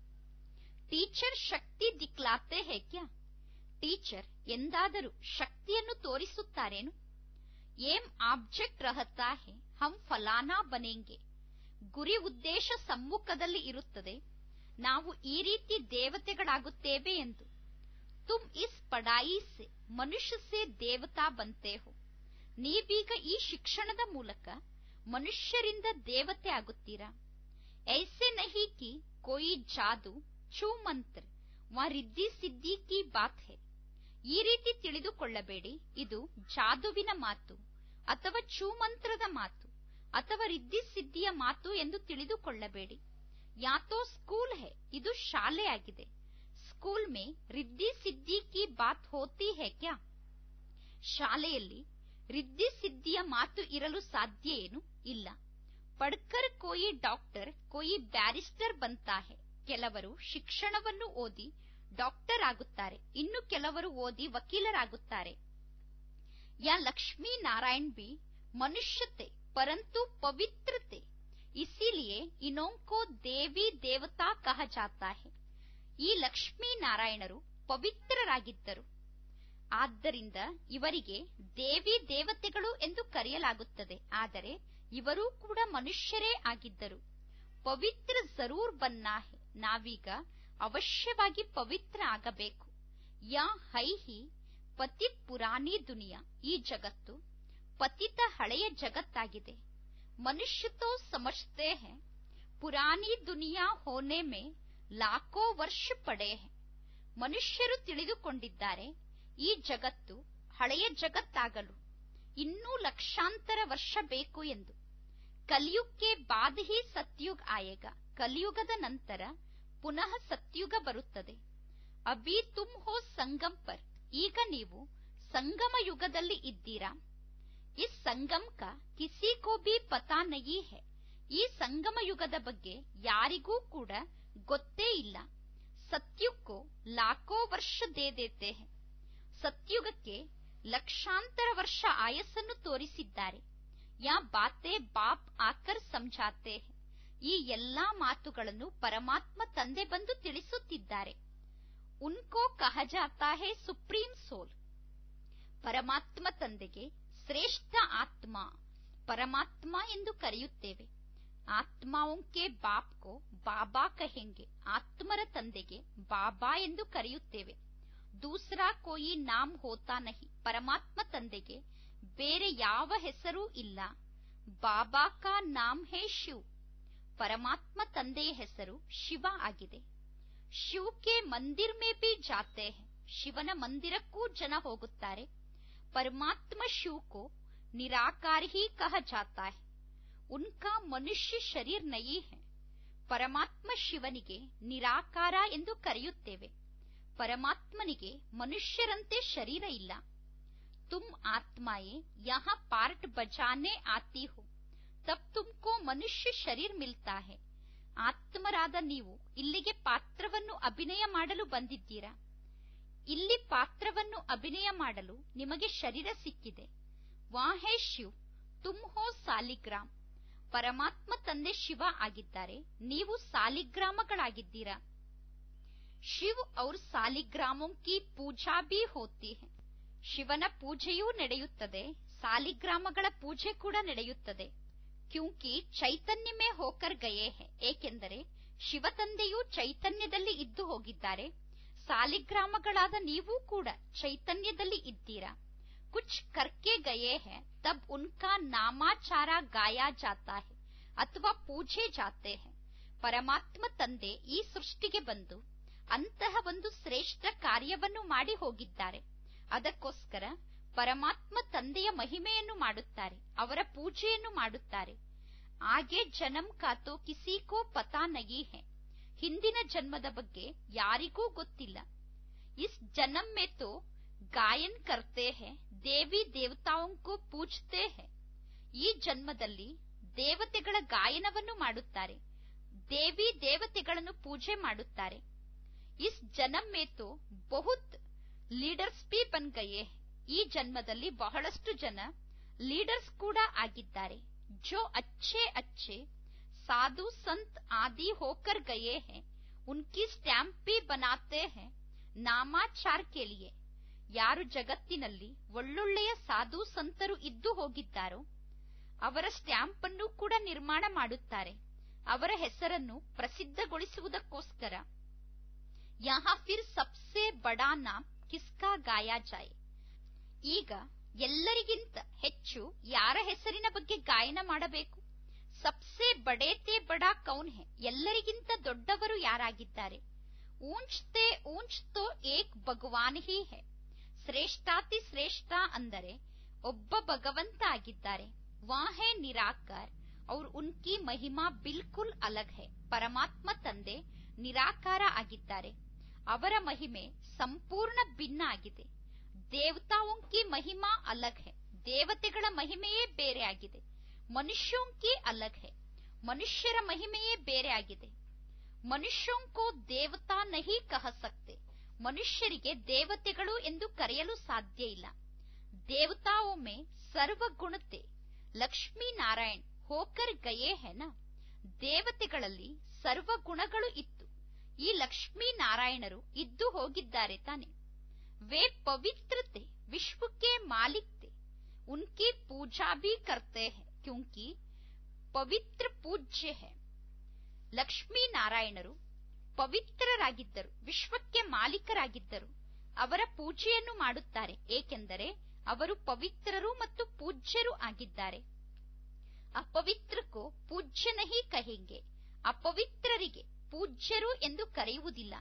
ಟೀಚರ್ ಶಕ್ತಿ ದಿಕ್ಲಾತೆ ಹೈ ಕ್ಯಾ. ಟೀಚರ್ ಎಂದಾದರೂ ಶಕ್ತಿಯನ್ನು ತೋರಿಸುತ್ತಾರೇನು? ಏಮ್ ಆಬ್ಜೆಕ್ಟ್ ರಹತಾ ಹೈ ಹಮ್ ಫಲಾನಾ ಬನೆಂಗೆ. ಗುರಿ ಉದ್ದೇಶ ಸಮ್ಮುಖದಲ್ಲಿ ಇರುತ್ತದೆ, ನಾವು ಈ ರೀತಿ ದೇವತೆಗಳಾಗುತ್ತೇವೆ ಎಂದು. ತುಮ್ ಇಸ್ ಪಢಾಯಿ ಸೆ ಮನುಷ್ಯ ಸೆ ದೇವತಾ ಬಂತೆ ಹೋ. ನೀವೀಗ ಈ ಶಿಕ್ಷಣದ ಮೂಲಕ ಮನುಷ್ಯರಿಂದ ದೇವತೆ ಆಗುತ್ತೀರಾ. ಐಸೆ ನಹಿ ಕಿ ಕೋಯಿ ಜಾದು ಛೂ ಮಂತ್ರ ವಾ ರಿದ್ದಿ ಸಿದ್ದಿ ಕಿ ಬಾತ್ ಹೈ. ಈ ರೀತಿ ತಿಳಿದುಕೊಳ್ಳಬೇಡಿ, ಇದು ಜಾದುವಿನ ಮಾತು ಅಥವಾ ಛೂಮಂತ್ರದ ಮಾತು ಅಥವಾ ರಿದ್ದಿ ಸಿದ್ದಿಯ ಮಾತು ಎಂದು ತಿಳಿದುಕೊಳ್ಳಬೇಡಿ. ಯಾತೋ ಸ್ಕೂಲ್ ಹೈ, ಇದು ಶಾಲೆಯಾಗಿದೆ. ಸ್ಕೂಲ್ ಮೇ ರಿದ್ದಿ ಸಿದ್ದಿ ಕಿ ಬಾತ್ ಹೋತಿ ಹೈ ಕ್ಯಾ. ಶಾಲೆಯಲ್ಲಿ ರಿದ್ದಿ ಸಿದ್ದಿಯ ಮಾತು ಇರಲು ಸಾಧ್ಯ ಏನು? ಇಲ್ಲ. ಪಡ್ಕರ್ ಕೋಯಿ ಡಾಕ್ಟರ್ ಕೋಯಿ ಬ್ಯಾರಿಸ್ಟರ್ ಬಂತಾ ಹೈ. ಕೆಲವರು ಶಿಕ್ಷಣವನ್ನು ಓದಿ ಡಾಕ್ಟರ್ ಆಗುತ್ತಾರೆ, ಇನ್ನು ಕೆಲವರು ಓದಿ ವಕೀಲರಾಗುತ್ತಾರೆ. ಯಾ ಲಕ್ಷ್ಮೀ ನಾರಾಯಣ್ ಬಿ ಮನುಷ್ಯತೆ ಪರಂತು ಪವಿತ್ರತೆ, ಇಸಿಲಿಯೇ ಇನೋಂಕೋ ದೇವಿ ದೇವತಾ ಕಹ ಜಾತಾ ಹೈ. ಈ ಲಕ್ಷ್ಮೀ ನಾರಾಯಣರು ಪವಿತ್ರರಾಗಿದ್ದರು, ಆದ್ದರಿಂದ ಇವರಿಗೆ ದೇವಿ ದೇವತೆಗಳು ಎಂದು ಕರೆಯಲಾಗುತ್ತದೆ. ಆದರೆ ಇವರೂ ಕೂಡ ಮನುಷ್ಯರೇ ಆಗಿದ್ದರು. ಪವಿತ್ರ ಜರೂರ್ ಬನ್ನಾ ಹೈ. ನಾವೀಗ ಅವಶ್ಯವಾಗಿ ಪವಿತ್ರ ಆಗಬೇಕು. ಯಾ ಹೈ ಹಿ ಪತಿತ್ ಪುರಾನಿ ದುನಿಯಾ. ಈ ಜಗತ್ತು ಪತಿತ ಹಳೆಯ ಜಗತ್ತಾಗಿದೆ. ಮನುಷ್ಯ ತೋ ಸಮಜ್ತೆ ಹೈ ಪುರಾನಿ ದುನಿಯಾ ಹೋನೆ ಮೇ ಲಾಖೋ ವರ್ಷ ಪಡೆ ಹೈ. ಮನುಷ್ಯರು ತಿಳಿದುಕೊಂಡಿದ್ದಾರೆ, ಈ ಜಗತ್ತು ಹಳೆಯ ಜಗತ್ತಾಗಲು ಇನ್ನೂ ಲಕ್ಷಾಂತರ ವರ್ಷ ಬೇಕು ಎಂದು. ಕಲಿಯುಗಕ್ಕೆ ಬಾದ್ ಹಿ ಸತ್ಯುಗ್ ಆಯೇಗ. ಕಲಿಯುಗದ ನಂತರ ಪುನಃ ಸತ್ಯುಗ ಬರುತ್ತದೆ. ಅಭಿ ತುಮ್ ಹೋ ಸಂಗಮ್ ಪರ್. ಈಗ ನೀವು ಸಂಗಮ ಯುಗದಲ್ಲಿ ಇದ್ದೀರಾ. ಇಸ್ ಸಂಗಮ್ ಕಾ ಕಿಸಿ ಕೋ ಭಿ ಪತಾ ನಹೀ ಹೈ. ಈ ಸಂಗಮ ಯುಗದ ಬಗ್ಗೆ ಯಾರಿಗೂ ಕೂಡ ಗೊತ್ತೇ ಇಲ್ಲ. ಸತ್ಯುಗ್ ಕೋ ಲಾಖೋ ವರ್ಷ ದೇ ದೇತೆ ಹೈ. ಸತ್ಯುಗಕ್ಕೆ ಲಕ್ಷಾಂತರ ವರ್ಷ ಆಯಸ್ಸನ್ನು ತೋರಿಸಿದ್ದಾರೆ. ಯಾ ಬಾತೆ ಬಾಪ್ ಆಕರ್ ಸಮझाते ಹೈ. ಈ ಎಲ್ಲಾ ಮಾತುಗಳನ್ನು ಪರಮಾತ್ಮ ತಂದೆ ಬಂದು ತಿಳಿಸುತ್ತಿದ್ದಾರೆ. ಉನ್ಕೋ ಕಹ ಜಾತಾ ಹೈ ಸುಪ್ರೀಂ ಸೋಲ್. ಪರಮಾತ್ಮ ತಂದೆಗೆ ಶ್ರೇಷ್ಠ ಆತ್ಮ ಪರಮಾತ್ಮ ಎಂದು ಕರೆಯುತ್ತೇವೆ. ಆತ್ಮಾओंके ಬಾಪ್ ಕೋ ಬಾಬಾ ಕಹೆಂಗೆ. ಆತ್ಮರ ತಂದೆಗೆ ಬಾಬಾ ಎಂದು ಕರೆಯುತ್ತೇವೆ. ದೂಸರಾ ಕೋಯಿ ನಾಮ್ ಹೋತಾ ನಹಿ. ಪರಮಾತ್ಮ ತಂದೆಗೆ ಬೇರೆ ಯಾವ ಹೆಸರೂ ಇಲ್ಲ. ಬಾಬಾ ಕಾ ನಾಮ್ ಹೇ ಶಿವ್. ಪರಮಾತ್ಮ ತಂದೆಯ ಹೆಸರು ಶಿವ ಆಗಿದೆ. ಶಿವ್ ಕೆ ಮಂದಿರ್ ಮೇ ಭಿ ಜಾತೆ ಹೈ. ಶಿವನ ಮಂದಿರಕ್ಕೂ ಜನ ಹೋಗುತ್ತಾರೆ. ಪರಮಾತ್ಮ ಶಿವ್ ಕೋ ನಿರಾಕಾರ ಹಿ ಕಹ ಜಾತಾ ಹೈ. ಉನ್ಕಾ ಮನುಷ್ಯ ಶರೀರ್ ನಹೀ ಹೈ. ಪರಮಾತ್ಮ ಶಿವನಿಗೆ ನಿರಾಕಾರ ಎಂದು ಕರೆಯುತ್ತೇವೆ. ಪರಮಾತ್ಮನಿಗೆ ಮನುಷ್ಯರಂತೆ ಶರೀರ ಇಲ್ಲ. ತುಮ್ ಆತ್ಮಾಯೇ ಯಹಾ ಪಾರ್ಟ್ ಬಜಾನೆ ಆತಿ ಹೋ ತಬ್ ತುಮ್ಕೋ ಮನುಷ್ಯ ಶರೀರ್ ಮಿಲ್ತಾ ಹೈ. ಆತ್ಮರಾದ ನೀವು ಇಲ್ಲಿಗೆ ಪಾತ್ರವನ್ನು ಅಭಿನಯ ಮಾಡಲು ಬಂದಿದ್ದೀರಾ. ಇಲ್ಲಿ ಪಾತ್ರವನ್ನು ಅಭಿನಯ ಮಾಡಲು ನಿಮಗೆ ಶರೀರ ಸಿಕ್ಕಿದೆ. ವಾ ಹೈ ಶಿವ್ ತುಮ್ ಹೋ ಸಾಲಿಗ್ರಾಮ್. ಪರಮಾತ್ಮ ತಂದೆ ಶಿವ ಆಗಿದ್ದಾರೆ, ನೀವು ಸಾಲಿಗ್ರಾಮಗಳಾಗಿದ್ದೀರಾ. ಶಿವ್ ಔರ್ ಸಾಲಿಗ್ರಾಮೋं की पूजा भी होती है. ಶಿವನ ಪೂಜೆಯೂ ನಡೆಯುತ್ತದೆ, ಸಾಲಿಗ್ರಾಮಗಳ ಪೂಜೆ ಕೂಡ ನಡೆಯುತ್ತದೆ. ಕ್ಯೂಂಕಿ ಚೈತನ್ಯ ಮೇ ಹೋಕರ್ ಗಯೇ ಹೈ, ಏಕೆಂದರೆ ಶಿವ ತಂದೆಯೂ ಚೈತನ್ಯದಲ್ಲಿ ಇದ್ದು ಹೋಗಿದ್ದಾರೆ, ಸಾಲಿಗ್ರಾಮಗಳಾದ ನೀವು ಕೂಡ ಚೈತನ್ಯದಲ್ಲಿ ಇದ್ದೀರಾ. ಕುಚ್ ಕರ್ಕೆ ಗಯೇ ಹೈ, ತಬ್ ಉನ್ಕಾ ನಾಮಾಚಾರ ಗಾಯಾ ಜಾತಾ ಹೈ ಅಥವಾ ಪೂಜೆ ಜಾತೆ ಹೈ. ಪರಮಾತ್ಮ ತಂದೆ ಈ ಸೃಷ್ಟಿಗೆ ಬಂದು ಅಂತಹ ಒಂದು ಶ್ರೇಷ್ಠ ಕಾರ್ಯವನ್ನು ಮಾಡಿ ಹೋಗಿದ್ದಾರೆ. ಅದಕ್ಕೋಸ್ಕರ ಪರಮಾತ್ಮ ತಂದೆಯ ಮಹಿಮೆಯನ್ನು ಮಾಡುತ್ತಾರೆ, ಅವರ ಪೂಜೆಯನ್ನು ಮಾಡುತ್ತಾರೆ. ಆಗೆ ಜನ್ಮ ಕಾತೋ ಕಿಸಿಕೋ ಪತಾ ನಹೀ ಹೈ, ಹಿಂದಿನ ಜನ್ಮದ ಬಗ್ಗೆ ಯಾರಿಗೂ ಗೊತ್ತಿಲ್ಲ. ಇಸ್ ಜನ್ಮ ಮೇ ತೋ ಗಾಯನ್ ಕರ್ತೆ ಹೈ, ದೇವಿ ದೇವತಾओं को ಪೂಜ್ತೆ ಹೈ. ಈ ಜನ್ಮದಲ್ಲಿ ದೇವತೆಗಳ ಗಾಯನವನ್ನು ಮಾಡುತ್ತಾರೆ, ದೇವಿ ದೇವತೆಗಳನ್ನು ಪೂಜೆ ಮಾಡುತ್ತಾರೆ. ಇಸ್ ಜನ್ಮ ಮೇ ತೋ ಬಹುತ್ ಲೀಡರ್ಸ್ ಬಿ ಬನ್ ಗಯೇ ಹೈ, ಈ ಜನ್ಮದಲ್ಲಿ ಬಹಳಷ್ಟು ಜನ ಲೀಡರ್ಸ್ ಕೂಡ ಆಗಿದ್ದಾರೆ. ಜೋ ಅಚ್ಚೆ ಅಚ್ಚೆ ಸಾಧು ಸಂತ್ ಆದಿ ಹೋಕರ್ ಗಯೇ ಹೈ, ಉನ್ಕಿ ಸ್ಟ್ಯಾಂಪ್ ಬಿ ಬನಾತೆ ಹೈ ನಾಮಾಚಾರ್ ಕೆ ಲಿಯೆ. ಯಾರು ಜಗತ್ತಿನಲ್ಲಿ ಒಳ್ಳೊಳ್ಳೆಯ ಸಾಧು ಸಂತರು ಇದ್ದು ಹೋಗಿದ್ದಾರೋ ಅವರ ಸ್ಟ್ಯಾಂಪ್ ಅನ್ನು ಕೂಡ ನಿರ್ಮಾಣ ಮಾಡುತ್ತಾರೆ, ಅವರ ಹೆಸರನ್ನು ಪ್ರಸಿದ್ಧಗೊಳಿಸುವುದಕ್ಕೋಸ್ಕರ. ಯಹಾ ಫಿರ್ ಸಬ್ಸೆ ಬಡಾ ನಾಮ್ ಕಿಸ್ಕಾ ಗಾಯಾ ಜಾಯೆ. ಈಗ ಎಲ್ಲರಿಗಿಂತ ಹೆಚ್ಚು ಯಾರ ಹೆಸರಿನ ಬಗ್ಗೆ ಗಾಯನ ಮಾಡಬೇಕು? ಸಬ್ಸೆ ಬಡೇತೆ ಬಡಾ ಕೌನ್ ಹೈ, ಎಲ್ಲರಿಗಿಂತ ದೊಡ್ಡವರು ಯಾರಾಗಿದ್ದಾರೆ? ಊಂಚ್ತೆ ಊಂಚ್ ತೋ ಏಕ್ ಭಗವಾನ್ ಹಿ ಹೈ, ಶ್ರೇಷ್ಠಾತಿ ಶ್ರೇಷ್ಠ ಅಂದರೆ ಒಬ್ಬ ಭಗವಂತ ಆಗಿದ್ದಾರೆ. ವಾ ಹೈ ನಿರಾಕಾರ್ ಔರ್ ಉನ್ಕಿ ಮಹಿಮಾ ಬಿಲ್ಕುಲ್ ಅಲಗ್ ಹೈ. ಪರಮಾತ್ಮ ತಂದೆ ನಿರಾಕಾರ ಆಗಿದ್ದಾರೆ, ಅವರ ಮಹಿಮೆ ಸಂಪೂರ್ಣ ಭಿನ್ನ ಆಗಿದೆ. ದೇವತಾओं की ಮಹಿಮಾ ಅಲಗ್ ಹೈ, ದೇವತೆಗಳ ಮಹಿಮೆಯೇ ಬೇರೆ ಆಗಿದೆ. ಮನುಷ್ಯೋं की ಅಲಗ್ ಹೈ, ಮನುಷ್ಯರ ಮಹಿಮೆಯೇ ಬೇರೆ ಆಗಿದೆ. ಮನುಷ್ಯೋं को ದೇವತಾ ನಹೀ ಕಹ ಸಕ್ತೆ, ಮನುಷ್ಯರಿಗೆ ದೇವತೆಗಳು ಎಂದು ಕರೆಯಲು ಸಾಧ್ಯ ಇಲ್ಲ. ದೇವತಾओं में ಸರ್ವಗುಣತೆ ಲಕ್ಷ್ಮೀ ನಾರಾಯಣ್ ಹೋಕರ್ ಗಯೇ ಹೈ ನಾ, ದೇವತೆಗಳಲ್ಲಿ ಸರ್ವಗುಣಗಳು ಇತ್ತು, ಈ ಲಕ್ಷ್ಮೀ ನಾರಾಯಣರು ಇದ್ದು ಹೋಗಿದ್ದಾರೆ ತಾನೆ. ವೇ ಪವಿತ್ರತೆ ವಿಶ್ವಕ್ಕೆ ಮಾಲಿಕ್ತೆ, ಉನ್ಕಿ ಪೂಜಾ ಭಿ ಕರ್ತೆ ಹೈ ಕ್ಯೂಂಕಿ ಪವಿತ್ರ ಪೂಜ್ಯ ಹೈ. ಲಕ್ಷ್ಮೀ ನಾರಾಯಣರು ಪವಿತ್ರರಾಗಿದ್ದರು, ವಿಶ್ವಕ್ಕೆ ಮಾಲೀಕರಾಗಿದ್ದರು, ಅವರ ಪೂಜೆಯನ್ನು ಮಾಡುತ್ತಾರೆ, ಏಕೆಂದರೆ ಅವರು ಪವಿತ್ರರು ಮತ್ತು ಪೂಜ್ಯರು ಆಗಿದ್ದಾರೆ. ಅಪವಿತ್ರಕ್ಕೋ ಪೂಜ್ಯ ನಹೀ ಕಹೆಂಗೆ, ಅಪವಿತ್ರರಿಗೆ ಪೂಜ್ಯರು ಎಂದು ಕರೆಯುವುದಿಲ್ಲ.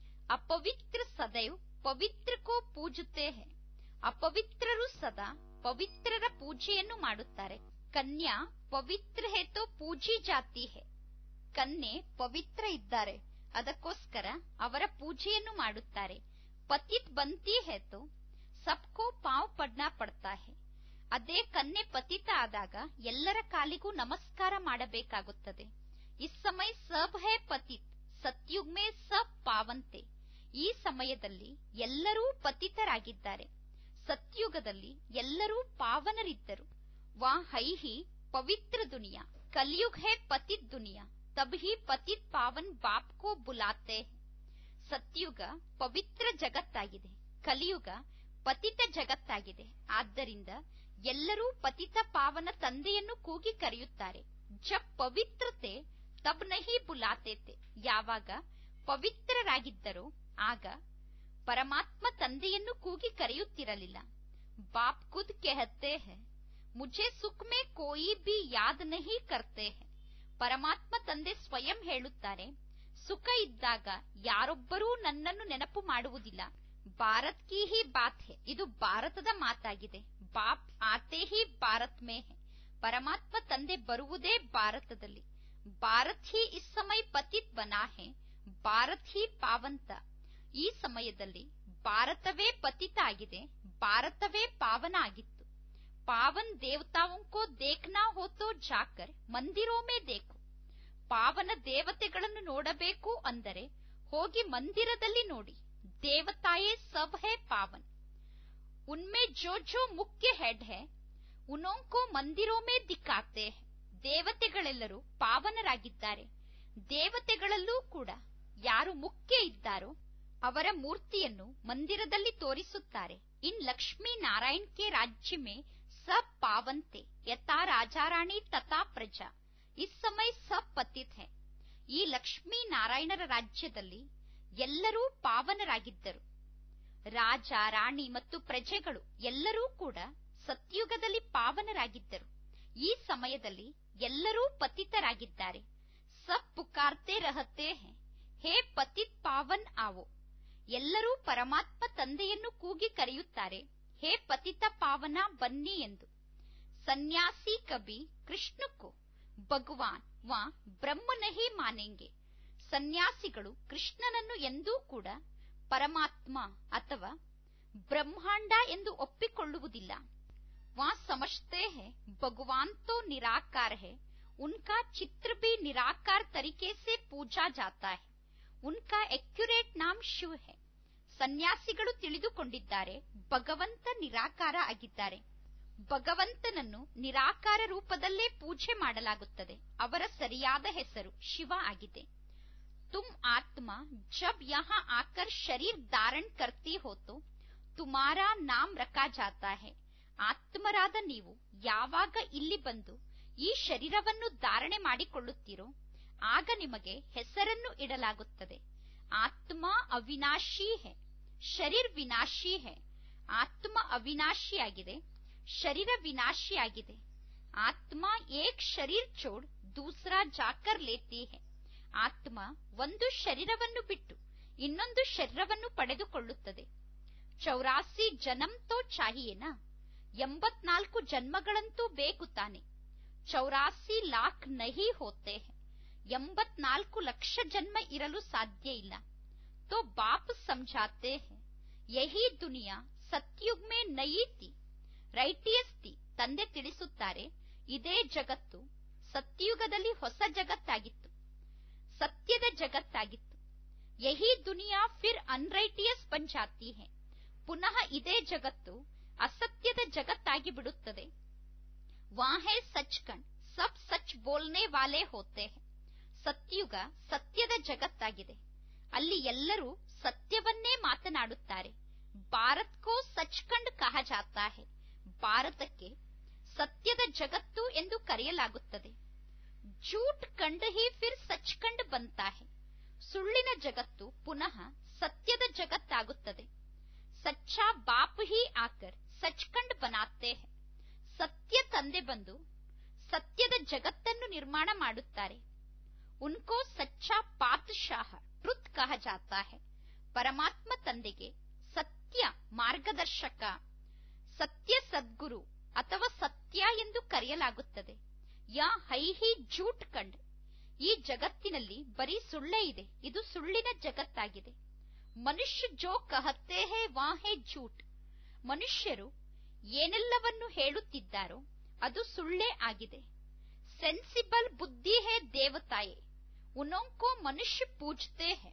ಅಪವಿತ್ರ ಸದೈವ್ ಪವಿತ್ರಕೋ ಪೂಜತೆ ಹೈ, ಅಪವಿತ್ರರು ಸದಾ ಪವಿತ್ರರ ಪೂಜೆಯನ್ನು ಮಾಡುತ್ತಾರೆ. ಕನ್ಯಾ ಪವಿತ್ರ ಹೇ ತೋ ಪೂಜಿ ಜಾತಿ ಹೈ, ಕನ್ಯೆ ಪವಿತ್ರ ಇದ್ದಾರೆ, ಅದಕ್ಕೋಸ್ಕರ ಅವರ ಪೂಜೆಯನ್ನು ಮಾಡುತ್ತಾರೆ. ಪತಿತ್ ಬಂತಿ ಹೈ ತೋ ಸಬ್ಕೋ ಪಾಂವ್ ಪಡ್ನಾ ಪಡ್ತಾ ಹೈ, ಅದೇ ಕನ್ಯೆ ಪತಿತ ಆದಾಗ ಎಲ್ಲರ ಕಾಲಿಗೂ ನಮಸ್ಕಾರ ಮಾಡಬೇಕಾಗುತ್ತದೆ. ಇಸ್ ಸಮಯ ಸಬ್ ಹೈ ಪತಿತ್, ಸತ್ಯುಗ್ ಮೇ ಸಬ್ ಪಾವಂತೆ. ಈ ಸಮಯದಲ್ಲಿ ಎಲ್ಲರೂ ಪತಿತರಾಗಿದ್ದಾರೆ, ಸತ್ಯುಗದಲ್ಲಿ ಎಲ್ಲರೂ ಪಾವನರಿದ್ದರು. ವಾ ಹೈ ಹಿ ಪವಿತ್ರ ದುನಿಯಾ, ಕಲಿಯುಗ್ ಹೈ ಪತಿತ್ ದುನಿಯಾ, ತಬ್ ಹಿ ಪತಿತ್ ಪಾವನ್ ಬಾಪ್ ಕೋ ಬುಲಾತೆ. ಸತ್ಯುಗ ಪವಿತ್ರ ಜಗತ್ತಾಗಿದೆ, ಕಲಿಯುಗ ಪತಿತ ಜಗತ್ತಾಗಿದೆ. ಆದ್ದರಿಂದ ಎಲ್ಲರೂ ಪತಿತ ಪಾವನ ತಂದೆಯನ್ನು ಕೂಗಿ ಕರೆಯುತ್ತಾರೆ. ಜಬ್ ಪವಿತ್ರತೆ ತಬ್ ನಹಿ ಬುಲಾತೇತೆ, ಯಾವಾಗ ಪವಿತ್ರರಾಗಿದ್ದರೋ ಆಗ ಪರಮಾತ್ಮ ತಂದೆಯನ್ನು ಕೂಗಿ ಕರೆಯುತ್ತಿರಲಿಲ್ಲ. ಬಾಪ್ ಖುದ್ ಕೆಹತೆ ಹೈ ಮುझे ಸುಖ ಮೇ ಕೋಯಿ ಭಿ ಯಾದ್ ನಹಿ ಕರ್ತೆ ಹೈ. ಪರಮಾತ್ಮ ತಂದೆ ಸ್ವಯಂ ಹೇಳುತ್ತಾರೆ, ಸುಖ ಇದ್ದಾಗ ಯಾರೊಬ್ಬರೂ ನನ್ನನ್ನು ನೆನಪು ಮಾಡುವುದಿಲ್ಲ. ಭಾರತ್ ಕಿ ಹಿ ಬಾತ್ ಹೈ, ಇದು ಭಾರತದ ಮಾತಾಗಿದೆ. ಬಾಪ್ ಆತೆ ಹಿ ಭಾರತ್ ಮೇ ಹೈ, ಪರಮಾತ್ಮ ತಂದೆ ಬರುವುದೇ ಭಾರತದಲ್ಲಿ. ಭಾರತ್ ಹಿ ಇಸ್ ಸಮಯ ಪತಿತ್ ಬನಾ ಹೈ, ಭಾರತ್ ಹಿ ಪಾವಂತ. ಈ ಸಮಯದಲ್ಲಿ ಭಾರತವೇ ಪತಿತ ಆಗಿದೆ, ಭಾರತವೇ ಪಾವನ ಆಗಿತ್ತು. ಪಾವನ್ ದೇವತಾओं को देखना हो तो जाकर मंदिरों में देखो. ಪಾವನ ದೇವತೆಗಳನ್ನು ನೋಡಬೇಕು ಅಂದರೆ ಹೋಗಿ ಮಂದಿರದಲ್ಲಿ ನೋಡಿ. ದೇವತಾಯೇ ಸಬ್ ಹೈ ಪಾವನ್, ಉನ್ಮೆ ಜೋ ಜೋ ಮುಖ್ಯ ಹೆಡ್ ಹೈ ಉನ್ನೋं को मंदिरों में दिखाते हैं. ದೇವತೆಗಳೆಲ್ಲರೂ ಪಾವನರಾಗಿದ್ದಾರೆ. ದೇವತೆಗಳಲ್ಲೂ ಕೂಡ ಯಾರು ಮುಖ್ಯ ಇದ್ದಾರೋ ಅವರ ಮೂರ್ತಿಯನ್ನು ಮಂದಿರದಲ್ಲಿ ತೋರಿಸುತ್ತಾರೆ. ಇನ್ ಲಕ್ಷ್ಮೀ ನಾರಾಯಣ್ ಕೆ ರಾಜ್ಯ ಮೇ ಸಬ್ ಪಾವಂತೆ ಯಥಾ ರಾಜಾರಾಣಿ ತಥಾ ಪ್ರಜಾ ಇಸ್ ಸಮಯ ಸಬ್ ಪತಿತ್ ಹೈ. ಈ ಲಕ್ಷ್ಮೀ ನಾರಾಯಣರ ರಾಜ್ಯದಲ್ಲಿ ಎಲ್ಲರೂ ಪಾವನರಾಗಿದ್ದರು. ರಾಜ, ರಾಣಿ ಮತ್ತು ಪ್ರಜೆಗಳು ಎಲ್ಲರೂ ಕೂಡ ಸತ್ಯುಗದಲ್ಲಿ ಪಾವನರಾಗಿದ್ದರು. ಈ ಸಮಯದಲ್ಲಿ ಎಲ್ಲರೂ ಪತಿತರಾಗಿದ್ದಾರೆ. ಸಬ್ ಪುಕಾರ್ತೆ ರಹತೆ ಹೈ, ಹೇ ಪತಿತ್ ಪಾವನ್ ಆವೋ. ಎಲ್ಲರೂ ಪರಮಾತ್ಮ ತಂದೆಯನ್ನು ಕೂಗಿ ಕರೆಯುತ್ತಾರೆ, ಹೇ ಪತಿತ ಪಾವನ ಬನ್ನಿ ಎಂದು. ಸನ್ಯಾಸಿ ಕಬಿ ಕೃಷ್ಣ ಕೋ ಭಗವಾನ್ ವಾ ಬ್ರಹ್ಮ ನಹಿ ಮಾನೆಂಗೆ. ಸನ್ಯಾಸಿಗಳು ಕೃಷ್ಣನನ್ನು ಎಂದೂ ಕೂಡ ಪರಮಾತ್ಮ ಅಥವಾ ಬ್ರಹ್ಮಾಂಡ ಎಂದು ಒಪ್ಪಿಕೊಳ್ಳುವುದಿಲ್ಲ. ವಾ ಸಮಜ್ತೆ ಹೈ ಭಗವಾನ್ ತೋ ನಿರಾಕಾರ ಹೈ, ಉನ್ಕಾ ಚಿತ್ರ ಭಿ ನಿರಾಕಾರ ತರೀಕೆ ಸೆ ಪೂಜಾ ಜಾತಾ ಹೈ, ಉನ್ಕಾ ಎಕ್ಯುರೇಟ್ ನಾಮ್ ಶಿವ ಹೈ. ಸನ್ಯಾಸಿಗಳು ತಿಳಿದುಕೊಂಡಿದ್ದಾರೆ ಭಗವಂತ ನಿರಾಕಾರ ಆಗಿದ್ದಾರೆ. ಭಗವಂತನನ್ನು ನಿರಾಕಾರ ರೂಪದಲ್ಲೇ ಪೂಜೆ ಮಾಡಲಾಗುತ್ತದೆ. ಅವರ ಸರಿಯಾದ ಹೆಸರು ಶಿವ ಆಗಿದೆ. ತುಮ್ ಆತ್ಮ ಜಬ್ ಯಹಾ ಆಕರ್ ಶರೀರ್ ಧಾರಣ್ ಕರ್ತಿ ಹೋ ತೋ ತುಮಾರಾ ನಾಮ್ ರಖಾ ಜಾತಾ ಹೈ. ಆತ್ಮರಾದ ನೀವು ಯಾವಾಗ ಇಲ್ಲಿ ಬಂದು ಈ ಶರೀರವನ್ನು ಧಾರಣೆ ಮಾಡಿಕೊಳ್ಳುತ್ತೀರೋ ಆಗ ನಿಮಗೆ ಹೆಸರನ್ನು ಇಡಲಾಗುತ್ತದೆ. ಆತ್ಮ ಅವಿನಾಶಿ ಹೈ, ಶರೀರ್ ವಿನಾಶಿ ಹೈ. ಆತ್ಮ ಅವಿನಾಶಿಯಾಗಿದೆ, ಶರೀರ ವಿನಾಶಿಯಾಗಿದೆ. ಆತ್ಮ ಏಕ್ ಶರೀರ್ ಚೋಡ್ ದೂಸರಾ ಜಾಕರ್ ಲೇತಿ ಹೈ. ಆತ್ಮ ಒಂದು ಶರೀರವನ್ನು ಬಿಟ್ಟು ಇನ್ನೊಂದು ಶರೀರವನ್ನು ಪಡೆದುಕೊಳ್ಳುತ್ತದೆ. ಚೌರಾಸಿ ಜನ್ಮ ತೋ ಚಾಹಿಯೇನಾ, ಎಂಬತ್ನಾಲ್ಕು ಜನ್ಮಗಳಂತೂ ಬೇಕು ತಾನೆ. ಚೌರಾಸಿ ಲಾಖ್ ನಹಿ ಹೋತೆ ಹೈ, ಎಂಬತ್ನಾಲ್ಕು ಲಕ್ಷ ಜನ್ಮ ಇರಲು ಸಾಧ್ಯ ಇಲ್ಲ. ತೋ ಬಾಪ್ ಸಮझाते हैं ಯಹಿ ದುನಿಯಾ ಸತ್ಯುಗ್ ಮೇ ನಯಿ ಥಿ, ರೈಟಿಯಸ್ ಥಿ. ತಂದೆ ತಿಳಿಸುತ್ತಾರೆ, ಇದೇ ಜಗತ್ತು ಸತ್ಯುಗದಲ್ಲಿ ಹೊಸ ಜಗತ್ತಾಗಿತ್ತು, ಸತ್ಯದ ಜಗತ್ತಾಗಿತ್ತು. ಯಹಿ ದುನಿಯಾ ಫಿರ್ ಅನ್ರೈಟಿಯಸ್ ಬನ್ ಜಾತಿ ಹೈ. ಪುನಃ ಇದೇ ಜಗತ್ತು ಅಸತ್ಯದ ಜಗತ್ತಾಗಿ ಬಿಡುತ್ತದೆ. ವಾಹೇ ಸಚ್ಖಂಡ್ ಸಬ್ ಸಚ್ ಬೋಲ್ನೆ ವಾಲೆ ಹೋತೆ ಹೈ. ಸತ್ಯುಗ ಸತ್ಯದ ಜಗತ್ತಾಗಿದೆ. ಅಲ್ಲಿ ಎಲ್ಲರೂ ಸತ್ಯವನ್ನೇ ಮಾತನಾಡುತ್ತಾರೆ. ಭಾರತ್ ಕೋ ಸಚ್ಖಂಡ್ ಕಹಾ ಜಾತಾ ಹೈ. ಭಾರತಕ್ಕೆ ಸತ್ಯದ ಜಗತ್ತು ಎಂದು ಕರೆಯಲಾಗುತ್ತದೆ. ಝೂಟ್ ಕಂಡ್ ಹಿ ಫಿರ್ ಸಚ್ಖಂಡ್ ಬಂತಾ ಹೈ. ಸುಳ್ಳಿನ ಜಗತ್ತು ಪುನಃ ಸತ್ಯದ ಜಗತ್ತಾಗುತ್ತದೆ. ಸಚ್ಚಾ ಬಾಪ್ ಹಿ ಆಕರ್ ಸಚ್ಖಂಡ್ ಬನಾತೆ ಹೈ. ಸತ್ಯ ತಂದೆ ಬಂದು ಸತ್ಯದ ಜಗತ್ತನ್ನು ನಿರ್ಮಾಣ ಮಾಡುತ್ತಾರೆ. ಉನ್ಕೋ ಸಚ್ಚಾ ಪಾತ್ಶಾಹ ಟ್ರುತ್ ಕಹಾ ಜಾತಾ ಹೈ. ಪರಮಾತ್ಮ ತಂದೆಗೆ ಸತ್ಯ ಮಾರ್ಗದರ್ಶಕ, ಸತ್ಯ ಸದ್ಗುರು ಅಥವಾ ಸತ್ಯ ಎಂದು ಕರೆಯಲಾಗುತ್ತದೆ. ಯಾ ಹೈ ಹಿ ಝೂಟ್ ಕಂಡ್. ಈ ಜಗತ್ತಿನಲ್ಲಿ ಬರೀ ಸುಳ್ಳೇ ಇದೆ, ಇದು ಸುಳ್ಳಿನ ಜಗತ್ತಾಗಿದೆ. ಮನುಷ್ಯ ಜೋ ಕಹತೆ ಹೈ ವಾ ಹೈ ಝೂಟ್. ಮನುಷ್ಯರು ಏನೆಲ್ಲವನ್ನು ಹೇಳುತ್ತಿದ್ದಾರೋ ಅದು ಸುಳ್ಳೇ ಆಗಿದೆ. ಸೆನ್ಸಿಬಲ್ ಬುದ್ಧಿ ಹೈ ದೇವತಾಯೇ, ಉನೋಂಕೋ ಮನುಷ್ಯ ಪೂಜ್ತೆ ಹೈ.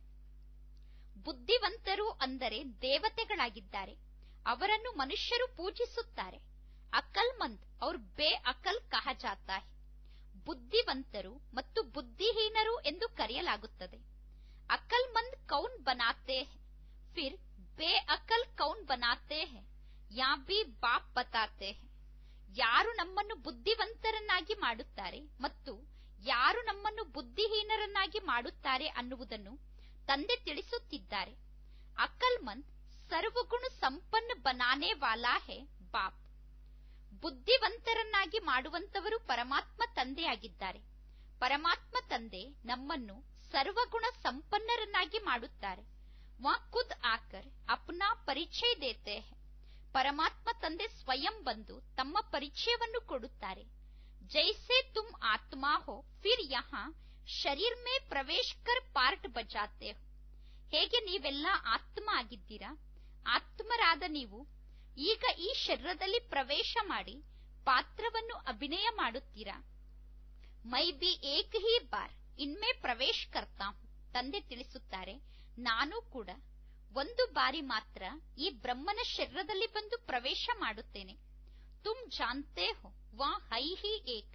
ಬುದ್ಧಿವಂತರು ಅಂದರೆ ದೇವತೆಗಳಾಗಿದ್ದಾರೆ, ಅವರನ್ನು ಮನುಷ್ಯರು ಪೂಜಿಸುತ್ತಾರೆ. ಅಕಲ್ಮಂದ್ ಔರ್ ಬೇ ಅಕಲ್ ಕಹಾ ಜಾತಾ ಹೈ. ಬುದ್ಧಿವಂತರು ಮತ್ತು ಬುದ್ಧಿಹೀನರು ಎಂದು ಕರೆಯಲಾಗುತ್ತದೆ. ಅಕಲ್ಮಂದ್ ಕೌನ್ ಬನಾತೆ ಹೈ, ಫಿರ್ ಬೇ ಅಕಲ್ ಕೌನ್ ಬನಾತೆ ಹೈ, ಯಾ ಭಿ ಬಾಪ್ ಬತಾತೆ ಹೈ. ಯಾರು ನಮ್ಮನ್ನು ಬುದ್ಧಿವಂತರನ್ನಾಗಿ ಮಾಡುತ್ತಾರೆ ಮತ್ತು ಯಾರು ನಮ್ಮನ್ನು ಬುದ್ಧಿಹೀನರನ್ನಾಗಿ ಮಾಡುತ್ತಾರೆ ಅನ್ನುವುದನ್ನು ತಂದೆ ತಿಳಿಸುತ್ತಿದ್ದಾರೆ. ಅಕಲ್ಮಂದ್ ಸರ್ವಗುಣ ಸಂಪನ್ನ ಬನಾನೆ ವಾಲಾ ಹೈ ಬಾಪ್. ಬುದ್ಧಿವಂತರನ್ನಾಗಿ ಮಾಡುವಂತವರು ಪರಮಾತ್ಮ ತಂದೆಯಾಗಿದ್ದಾರೆ. ಪರಮಾತ್ಮ ತಂದೆ ನಮ್ಮನ್ನು ಸರ್ವಗುಣ ಸಂಪನ್ನರನ್ನಾಗಿ ಮಾಡುತ್ತಾರೆ. ವಾ ಖುದ್ ಆಕರ್ ಅಪ್ನಾ ಪರಿಚಯ ದೇತೆ ಹೈ. ಪರಮಾತ್ಮ ತಂದೆ ಸ್ವಯಂ ಬಂದು ತಮ್ಮ ಪರಿಚಯವನ್ನು ಕೊಡುತ್ತಾರೆ. ಜೈಸೆ ತುಮ್ ಆತ್ಮಾ ಹೋ ಫಿರ್ ಯಹಾ ಶರೀರ್ ಮೇ ಪ್ರವೇಶ್ ಕರ್ ಪಾರ್ಟ್ ಬಜಾತೆ ಹೋ. ಹೇಗೆ ನೀವೆಲ್ಲ ಆತ್ಮ ಆಗಿದ್ದೀರಾ, ಆತ್ಮರಾದ ನೀವು ಈಗ ಈ ಶರೀರದಲ್ಲಿ ಪ್ರವೇಶ ಮಾಡಿ ಪಾತ್ರವನ್ನು ಅಭಿನಯ ಮಾಡುತ್ತೀರಾ. ಮೈ ಬಿ ಏಕ್ ಹಿ ಬಾರ್ ಇನ್ಮೇ ಪ್ರವೇಶ್ ಕರ್ತಾ ಹೂಂ. ತಂದೆ ತಿಳಿಸುತ್ತಾರೆ, ನಾನು ಕೂಡ ಒಂದು ಬಾರಿ ಮಾತ್ರ ಈ ಬ್ರಹ್ಮನ ಶರೀರದಲ್ಲಿ ಬಂದು ಪ್ರವೇಶ ಮಾಡುತ್ತೇನೆ. ತುಮ್ ಜಾನ್ತೆ ಹೋ ವಾ ಹೈ ಹಿ ಏಕ್.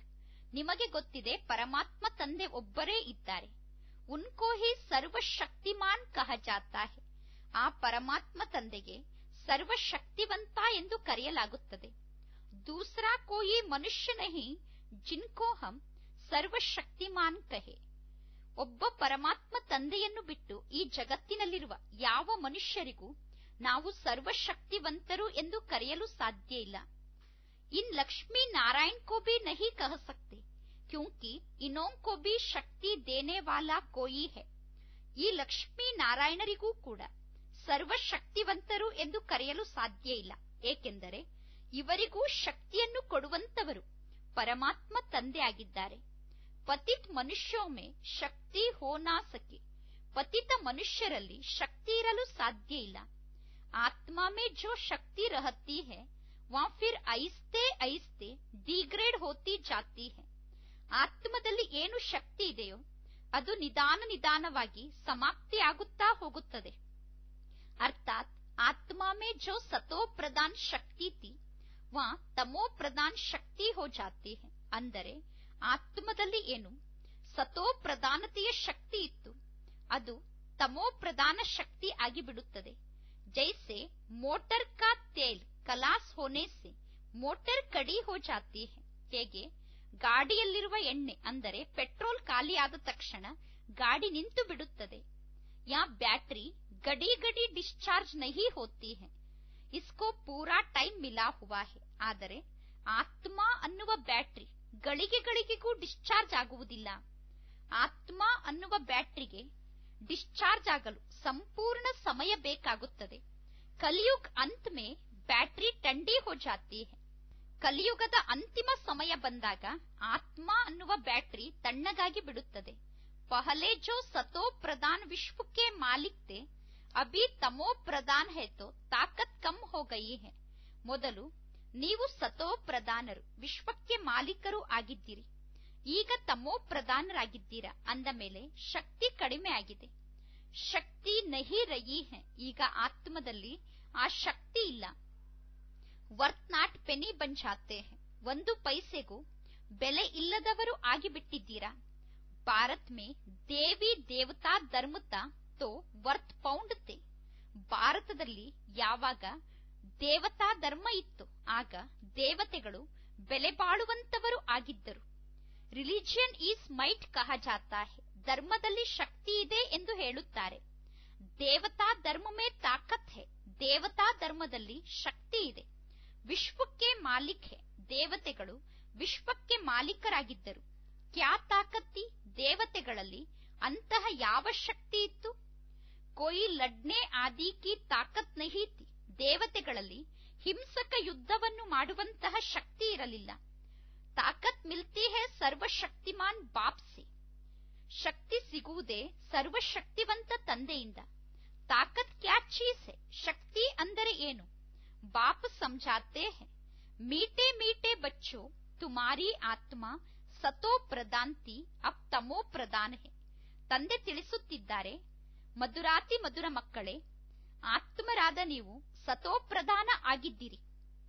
ನಿಮಗೆ ಗೊತ್ತಿದೆ, ಪರಮಾತ್ಮ ತಂದೆ ಒಬ್ಬರೇ ಇದ್ದಾರೆ. ಉನ್ಕೋ ಹಿ ಸರ್ವಶಕ್ತಿಮಾನ್ ಕಹ ಜಾತಾ ಹೈ. ಆ ಪರಮಾತ್ಮ ತಂದೆಗೆ ಸರ್ವಶಕ್ತಿವಂತ ಎಂದು ಕರೆಯಲಾಗುತ್ತದೆ. ದೂಸರಾ ಕೋಯಿ ಮನುಷ್ಯ ನಹಿ ಜಿನ್ಕೋ ಹಮ್ ಸರ್ವಶಕ್ತಿಮಾನ್ ಕಹೆ. ಒಬ್ಬ ಪರಮಾತ್ಮ ತಂದೆಯನ್ನು ಬಿಟ್ಟು ಈ ಜಗತ್ತಿನಲ್ಲಿರುವ ಯಾವ ಮನುಷ್ಯರಿಗೂ ನಾವು ಸರ್ವಶಕ್ತಿವಂತರು ಎಂದು ಕರೆಯಲು ಸಾಧ್ಯ ಇಲ್ಲ. ಇನ್ ಲಕ್ಷ್ಮೀ ನಾರಾಯಣ್ ಕೋ ಭಿ ನಹಿ ಕಹ ಸಕ್ತೆ, ಕ್ಯೂಂಕಿ ಇನೋಂ ಕೋ ಭಿ ಶಕ್ತಿ ದೇನೆ ವಾಲಾ ಕೋಯಿ ಹೈ. ಈ ಲಕ್ಷ್ಮೀ ನಾರಾಯಣರಿಗೂ ಕೂಡ ಸರ್ವಶಕ್ತಿವಂತರು ಎಂದು ಕರೆಯಲು ಸಾಧ್ಯ ಇಲ್ಲ, ಏಕೆಂದರೆ ಇವರಿಗೂ ಶಕ್ತಿಯನ್ನು ಕೊಡುವಂತವರು ಪರಮಾತ್ಮ ತಂದೆ ಆಗಿದ್ದಾರೆ. ಪತಿತ್ ಮನುಷ್ಯೋಮೆ ಶಕ್ತಿ ಹೋನಾ ಸಕೆ. ಪತಿತ ಮನುಷ್ಯರಲ್ಲಿ ಶಕ್ತಿ ಇರಲು ಸಾಧ್ಯ ಇಲ್ಲ. ಆತ್ಮ ಮೇ ಜೋ ಶಕ್ತಿ ರಹತಿ ಹೈ, ವಾ ಫಿರ್ ಐಸ್ತೆ ಐಸ್ತೆ ಡಿಗ್ರೇಡ್ ಹೋತಿ ಜಾತಿ ಹೈ. ಆತ್ಮದಲ್ಲಿ ಏನು ಶಕ್ತಿ ಇದೆಯೋ ಅದು ನಿಧಾನ ನಿಧಾನವಾಗಿ ಸಮಾಪ್ತಿಯಾಗುತ್ತಾ ಹೋಗುತ್ತದೆ. ಅರ್ಥಾತ್ ಆತ್ಮ ಮೇ ಜೋ ಸತೋ ಪ್ರಧಾನ್ ಶಕ್ತಿ ಥಿ, ವಾ ತಮೋ ಪ್ರಧಾನ್ ಶಕ್ತಿ ಹೋ ಜಾತಿ ಹೈ. ಅಂದರೆ ಆತ್ಮದಲ್ಲಿ ಏನು ಸತೋ ಪ್ರಧಾನತೆಯ ಶಕ್ತಿ ಇತ್ತು, ಅದು ತಮೋ ಪ್ರಧಾನ ಶಕ್ತಿ ಆಗಿಬಿಡುತ್ತದೆ. ಜೈಸೆ ಮೋಟರ್ ಕಾ ತೇಲ್ ಕಲಾಸ್ ಹೋನೆ ಸೆ ಮೋಟರ್ ಕಡಿ ಹೋ ಜಾತಿ ಹೈ. ಹೇಗೆ ಗಾಡಿಯಲ್ಲಿರುವ ಎಣ್ಣೆ ಅಂದರೆ ಪೆಟ್ರೋಲ್ ಖಾಲಿಯಾದ ತಕ್ಷಣ ಗಾಡಿ ನಿಂತು ಬಿಡುತ್ತದೆ. ಯಾ ಬ್ಯಾಟರಿ ಗಡಿ ಗಡಿ ಡಿಸ್ಚಾರ್ಜ್ ನಹಿ ಹೋತಿ ಹೈ, ಇಸ್ಕೋ ಪೂರಾ ಟೈಮ್ ಮಿಲಾ ಹುವಾ ಹೈ. ಆದರೆ ಆತ್ಮ ಅನ್ನುವ ಬ್ಯಾಟರಿ ಗಳಿಗೆ ಗಳಿಗೆಗೂ ಡಿಸ್ಚಾರ್ಜ್ ಆಗುವುದಿಲ್ಲ. ಆತ್ಮ ಅನ್ನುವ ಬ್ಯಾಟರಿಗೆ ಡಿಸ್ಚಾರ್ಜ್ ಆಗಲು ಸಂಪೂರ್ಣ ಸಮಯ ಬೇಕಾಗುತ್ತದೆ. ಕಲಿಯುಗ್ ಅಂತ್ ಮೇ ಬ್ಯಾಟರಿ ಟಂಡಿ ಹೋ ಜಾತಿ ಹೈ. ಕಲಿಯುಗದ ಅಂತಿಮ ಸಮಯ ಬಂದಾಗ ಆತ್ಮ ಅನ್ನುವ ಬ್ಯಾಟರಿ ತಣ್ಣಗಾಗಿ ಬಿಡುತ್ತದೆ. ಪಹಲೆ ಜೋ ಸತೋ ಪ್ರಧಾನ್ ವಿಶ್ವಕ್ಕೆ ಮಾಲಿಕ್ ತೆ, ಅಭಿ ತಮೋ ಪ್ರಧಾನ್ ಹೈ ತೋ ತಾಕತ್ ಕಮ್ ಹೋ ಗಯಿ ಹೈ. ಮೊದಲು ನೀವು ಸತೋ ಪ್ರಧಾನರು, ವಿಶ್ವಕ್ಕೆ ಮಾಲೀಕರು ಆಗಿದ್ದೀರಿ. ಈಗ ತಮೋ ಪ್ರಧಾನರಾಗಿದ್ದೀರಾ ಅಂದ ಮೇಲೆ ಶಕ್ತಿ ಕಡಿಮೆ ಆಗಿದೆ. ಶಕ್ತಿ ನಹಿ ರಹಿ ಹೈ. ಈಗ ಆತ್ಮದಲ್ಲಿ ಆ ಶಕ್ತಿ ಇಲ್ಲ. ವರ್ತ್ ನಾಟ್ ಪೆನಿ ಬನ್ ಜಾತೆ ಹೈ. ಒಂದು ಪೈಸೆಗೂ ಬೆಲೆ ಇಲ್ಲದವರು ಆಗಿಬಿಟ್ಟಿದ್ದೀರಾ. ಭಾರತ್ ಮೇ ದೇವಿ ದೇವತಾ ಧರ್ಮತಾ ತೋ ವರ್ತ್ ಪೌಂಡ್ ತೆ. ಭಾರತದಲ್ಲಿ ಯಾವಾಗ ದೇವತಾ ಧರ್ಮ ಇತ್ತು ಆಗ ದೇವತೆಗಳು ಬೆಲೆ ಬಾಳುವಂತವರು ಆಗಿದ್ದರು. ರಿಲಿಜಿಯನ್ ಈಸ್ ಮೈಟ್ ಕಹ ಜಾತಾ ಹೈ. ಧರ್ಮದಲ್ಲಿ ಶಕ್ತಿ ಇದೆ ಎಂದು ಹೇಳುತ್ತಾರೆ. ದೇವತಾ ಧರ್ಮ ಮೇ ತಾಕತ್ ಹೈ. ದೇವತಾ ಧರ್ಮದಲ್ಲಿ ಶಕ್ತಿ ಇದೆ. ವಿಶ್ವಕ್ಕೆ ಮಾಲಿಕ್ ಹೈ. ದೇವತೆಗಳು ವಿಶ್ವಕ್ಕೆ ಮಾಲೀಕರಾಗಿದ್ದರು. ಕ್ಯಾ ತಾಕತ್ತಿ. ದೇವತೆಗಳಲ್ಲಿ ಅಂತಹ ಯಾವ ಶಕ್ತಿ ಇತ್ತು. ಕೋಯಿ ಲಡ್ನೆ ಆದಿ ಕಿ ತಾಕತ್ ನಹಿ ಥಿ. ದೇವತೆಗಳಲ್ಲಿ ಹಿಂಸಕ ಯುದ್ಧವನ್ನು ಮಾಡುವಂತಹ ಶಕ್ತಿ ಇರಲಿಲ್ಲ. ತಾಕತ್ ಮಿಲ್ತಿ ಹೈ ಸರ್ವಶಕ್ತಿಮಾನ್ ಬಾಪ್ ಸೆ. ಶಕ್ತಿ ಸಿಗುವುದೇ ಸರ್ವಶಕ್ತಿವಂತ ತಂದೆಯಿಂದ. ತಾಕತ್ ಕ್ಯಾ ಚೀಸ್ ಹೈ. ಶಕ್ತಿ ಅಂದರೆ ಏನು. ಬಾಪ್ ಸಮझाते हैं, मीठे मीठे बच्चों तुम्हारी ಆತ್ಮ ಸತೋ ಪ್ರಧಾಂತಿ ಅಬ್ ತಮೋ ಪ್ರಧಾನ ಹೈ. ತಂದೆ ತಿಳಿಸುತ್ತಿದ್ದಾರೆ, ಮಧುರಾತಿ ಮಧುರ ಮಕ್ಕಳೇ, ಆತ್ಮರಾದ ನೀವು ಸತೋ ಪ್ರಧಾನ ಆಗಿದ್ದೀರಿ,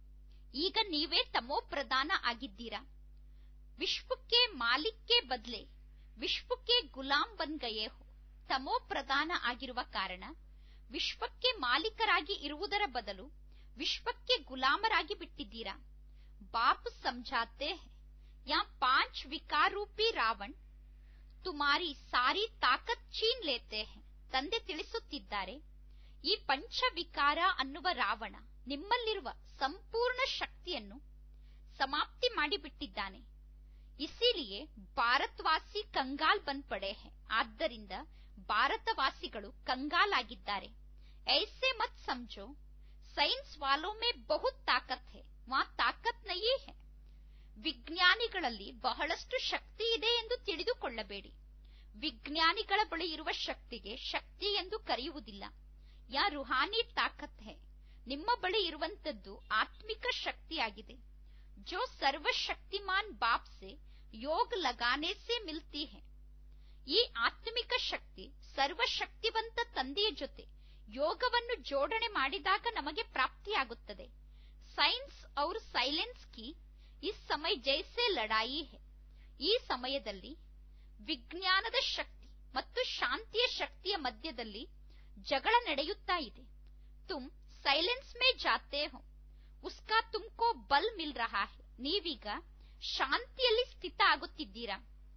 ಈಗ ನೀವೇ ತಮೋ ಪ್ರಧಾನ ಆಗಿದ್ದೀರಾ. ವಿಶ್ವಕ್ಕೆ ಮಾಲಿಕ್ಗೆ ಬದಲೆ ವಿಶ್ವಕ್ಕೆ ಗುಲಾಂ ಬನ್ ಗಯೇ ಹೋ. ತಮೋ ಪ್ರಧಾನ ಆಗಿರುವ ಕಾರಣ ವಿಶ್ವಕ್ಕೆ ಮಾಲೀಕರಾಗಿ ಇರುವುದರ ಬದಲು ವಿಶ್ವಕ್ಕೆ ಗುಲಾಮರಾಗಿ ಬಿಟ್ಟಿದ್ದೀರಾ. ಬಾಪ್ ಸಮझाते हैं, ಯಾ ಪಾಂಚ್ ವಿಕಾರ ರೂಪಿ ರಾವಣ್ ತುಮಾರಿ ಸಾರಿ ತಾಕತ್ ಚೀನ್ ಲೇತೆ ಹೈ. ತಂದೆ ತಿಳಿಸುತ್ತಿದ್ದಾರೆ, ಈ ಪಂಚವಿಕಾರ ಅನ್ನುವ ರಾವಣ ನಿಮ್ಮಲ್ಲಿರುವ ಸಂಪೂರ್ಣ ಶಕ್ತಿಯನ್ನು ಸಮಾಪ್ತಿ ಮಾಡಿಬಿಟ್ಟಿದ್ದಾನೆ. ಇಸಿಲಿಯೇ ಭಾರತವಾಸಿ ಕಂಗಾಲ್ ಬನ್ ಪಡೆ ಹೈ. ಆದ್ದರಿಂದ ಭಾರತವಾಸಿಗಳು ಕಂಗಾಲಾಗಿದ್ದಾರೆ. ಐಸೆ ಮತ್ ಸಮझो, ಸೈನ್ಸ್ ವಾಲೋ ಮೇ ಬಹುತ್ ತಾಕತ್ ಹೈ, ವಾ ತಾಕತ್ ನಹೀ ಹೈ. ವಿಜ್ಞಾನಿಗಳಲ್ಲಿ ಬಹಳಷ್ಟು ಶಕ್ತಿ ಇದೆ ಎಂದು ತಿಳಿದುಕೊಳ್ಳಬೇಡಿ. ವಿಜ್ಞಾನಿಗಳ ಬಳಿ ಇರುವ ಶಕ್ತಿಗೆ ಶಕ್ತಿ ಎಂದು ಕರೆಯುವುದಿಲ್ಲ. ಯಾ ರುಹಾನಿ ತಾಕತ್ ಹೈ. ನಿಮ್ಮ ಬಳಿ ಇರುವಂತದ್ದು ಆತ್ಮಿಕ ಶಕ್ತಿಯಾಗಿದೆ. ಜೋ ಸರ್ವಶಕ್ತಿಮಾನ್ ಬಾಪ್ ಸೆ ಯೋಗ ಲಗಾನೆ ಸೆ ಮಿಲ್ತಿ ಹೈ. ಈ ಆತ್ಮಿಕ ಶಕ್ತಿ ಸರ್ವಶಕ್ತಿವಂತ ತಂದೆಯ ಜೊತೆ ಯೋಗವನ್ನು ಜೋಡಣೆ ಮಾಡಿದಾಗ ನಮಗೆ ಪ್ರಾಪ್ತಿಯಾಗುತ್ತದೆ. ಸೈನ್ಸ್ ಔರ್ ಸೈಲೆನ್ಸ್ ಕಿ ಇಸ್ ಸಮಯ ಜೈಸೆ ಲಡಾಯಿ ಹೈ. ಈ ಸಮಯದಲ್ಲಿ ವಿಜ್ಞಾನದ ಶಕ್ತಿ ಮತ್ತು ಶಾಂತಿಯ ಶಕ್ತಿಯ ಮಧ್ಯದಲ್ಲಿ ಜಗಳ ನಡೆಯುತ್ತಾ ಇದೆ. ತುಮ್ ಸೈಲೆನ್ಸ್ ಮೇ ಜಾತೆ ಹೋ, ಉಸ್ಕಾ ತುಮ್ಕೋ ಬಲ್ ಮಿಲ್ ರಹಾ ಹೈ. ನೀವೀಗ ಶಾಂತಿಯಲ್ಲಿ ಸ್ಥಿತ ಆಗುತ್ತಿದ್ದೀರಾ.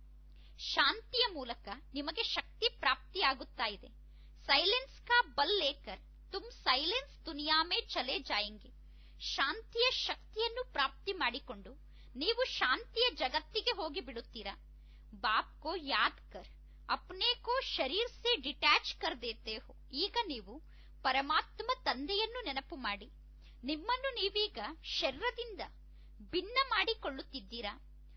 ಶಾಂತಿಯ ಮೂಲಕ ನಿಮಗೆ ಶಕ್ತಿ ಪ್ರಾಪ್ತಿಯಾಗುತ್ತಾ ಇದೆ. ಸೈಲೆನ್ಸ್ ಕಾ ಬಲ್ ಲೇಕರ್ ತುಮ್ ಸೈಲೆನ್ಸ್ ದುನಿಯಾ ಮೇ ಚಲೆ ಜಾಯೆಂಗೆ. ಶಾಂತಿಯ ಶಕ್ತಿಯನ್ನು ಪ್ರಾಪ್ತಿ ಮಾಡಿಕೊಂಡು ನೀವು ಶಾಂತಿಯ ಜಗತ್ತಿಗೆ ಹೋಗಿ ಬಿಡುತ್ತೀರಾ. ಬಾಪ್ ಕೋ ಯಾದ್ ಕರ್ ಅಪ್ನೆ ಕೋ ಶರೀರ್ ಸೆ ಡಿಟ್ಯಾಚ್ ಕರ್ ದೇತೆ ಹೋ. ಈಗ ನೀವು ಪರಮಾತ್ಮ ತಂದೆಯನ್ನು ನೆನಪು ಮಾಡಿ ನಿಮ್ಮನ್ನು ನೀವೀಗ ಶರೀರದಿಂದ ಭಿನ್ನ ಮಾಡಿಕೊಳ್ಳುತ್ತಿದ್ದೀರಾ,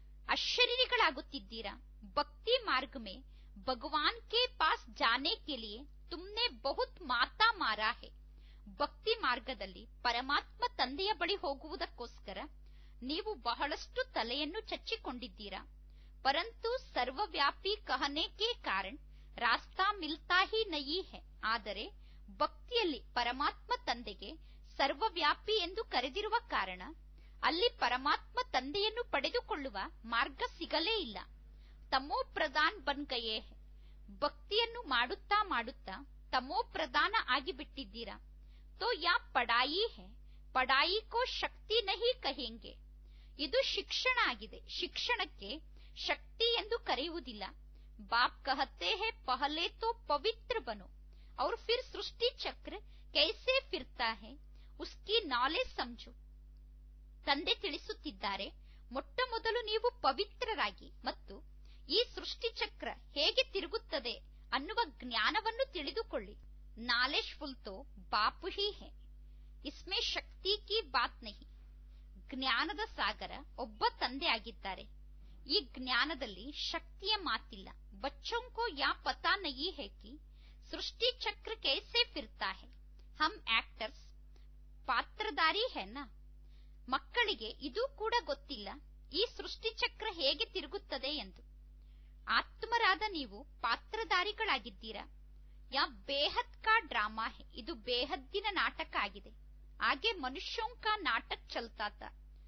ಅಶರೀರಿಗಳಾಗುತ್ತಿದ್ದೀರಾ. ಭಕ್ತಿ ಮಾರ್ಗ ಮೇ ಭಗವಾನ್ ಕೆ ಪಾಸ್ ಜಾನೆ ಕೆ ಲಿಯೆ ತುಮ್ನೆ ಬಹುತ್ ಮಾತಾ ಮಾರಾ ಹೇ. ಭಕ್ತಿ ಮಾರ್ಗದಲ್ಲಿ ಪರಮಾತ್ಮ ತಂದೆಯ ಬಳಿ ಹೋಗುವುದಕ್ಕೋಸ್ಕರ ನೀವು ಬಹಳಷ್ಟು ತಲೆಯನ್ನು ಚಚ್ಚಿಕೊಂಡಿದ್ದೀರಾ. ಪರಂತು ಸರ್ವವ್ಯಾಪಿ ಕಹನೆ ಕೆ ಕಾರಣ ರಾಸ್ತಾ ಮಿಲ್ತಾ ಹಿ ನಹೀ ಹೈ. ಆದರೆ ಭಕ್ತಿಯಲ್ಲಿ ಪರಮಾತ್ಮ ತಂದೆಗೆ ಸರ್ವವ್ಯಾಪಿ ಎಂದು ಕರೆದಿರುವ ಕಾರಣ ಅಲ್ಲಿ ಪರಮಾತ್ಮ ತಂದೆಯನ್ನು ಪಡೆದುಕೊಳ್ಳುವ ಮಾರ್ಗ ಸಿಗಲೇ ಇಲ್ಲ. ತಮೋ ಪ್ರಧಾನ್ ಬನ್ ಗಯೇ ಹೈ. ಭಕ್ತಿಯನ್ನು ಮಾಡುತ್ತಾ ಮಾಡುತ್ತಾ ತಮೋ ಪ್ರಧಾನ ಆಗಿಬಿಟ್ಟಿದ್ದೀರಾ. ತೋ ಯಾ ಪಡಾಯಿ ಹೈ, ಪಡಾಯಿ ಕೋ ಶಕ್ತಿ ನಹಿ ಕಹೆಂಗೆ. ಇದು ಶಿಕ್ಷಣ ಆಗಿದೆ, ಶಿಕ್ಷಣಕ್ಕೆ ಶಕ್ತಿ ಎಂದು ಕರೆಯುವುದಿಲ್ಲ. ಬಾಪ್ ಕಹತೆ ಹೈ ಪಹಲೆ ತೋ ಪವಿತ್ರ ಬನೋ ಔರ್ ಫಿರ್ ಸೃಷ್ಟಿ ಚಕ್ರ ಕೈಸೆ ಫಿರ್ತಾ ಹೈ ಉಸ್ಕಿ ನಾಲೆಜ್ ಸಮझो. ತಂದೆ ತಿಳಿಸುತ್ತಿದ್ದಾರೆ, ಮೊಟ್ಟ ಮೊದಲು ನೀವು ಪವಿತ್ರರಾಗಿ ಮತ್ತು ಈ ಸೃಷ್ಟಿ ಚಕ್ರ ಹೇಗೆ ತಿರುಗುತ್ತದೆ ಅನ್ನುವ ಜ್ಞಾನವನ್ನು ತಿಳಿದುಕೊಳ್ಳಿ. ನಾಲೆಜ್ ಫುಲ್ ತೋ ಬಾಪು ಹಿ ಹೈ, ಇಸ್ಮೇ ಶಕ್ತಿ ಕಿ ಬಾತ್ ನಹಿ. ಜ್ಞಾನದ ಸಾಗರ ಒಬ್ಬ ತಂದೆ ಆಗಿದ್ದಾರೆ. ಈ ಜ್ಞಾನದಲ್ಲಿ ಶಕ್ತಿಯ ಮಾತಿಲ್ಲ. ಬಚ್ಚೋಂ ಕೋ ಯಾ ಪತಾ ನಹಿ ಹೈ ಕಿ ಸೃಷ್ಟಿ ಚಕ್ರ ಕೈಸೆ ಫಿರ್ತಾ ಹೈ. ಹಮ್ ಆಕ್ಟರ್ಸ್ ಪಾತ್ರಧಾರಿ ಹೈ ನಾ. ಮಕ್ಕಳಿಗೆ ಇದು ಕೂಡ ಗೊತ್ತಿಲ್ಲ ಈ ಸೃಷ್ಟಿ ಚಕ್ರ ಹೇಗೆ ತಿರುಗುತ್ತದೆ ಎಂದು. ಆತ್ಮರಾದ ನೀವು ಪಾತ್ರಧಾರಿಗಳಾಗಿದ್ದೀರಾ. ಯಾ ಬೇಹದ್ ಕಾ ಡ್ರಾಮಾ ಹೈ. ಇದು ಬೇಹದ್ದಿನ ನಾಟಕ ಆಗಿದೆ. ಆಗೆ ಮನುಷ್ಯೋಂ ಕಾ ನಾಟಕ್ ಚಲ್ತಾ ತಾ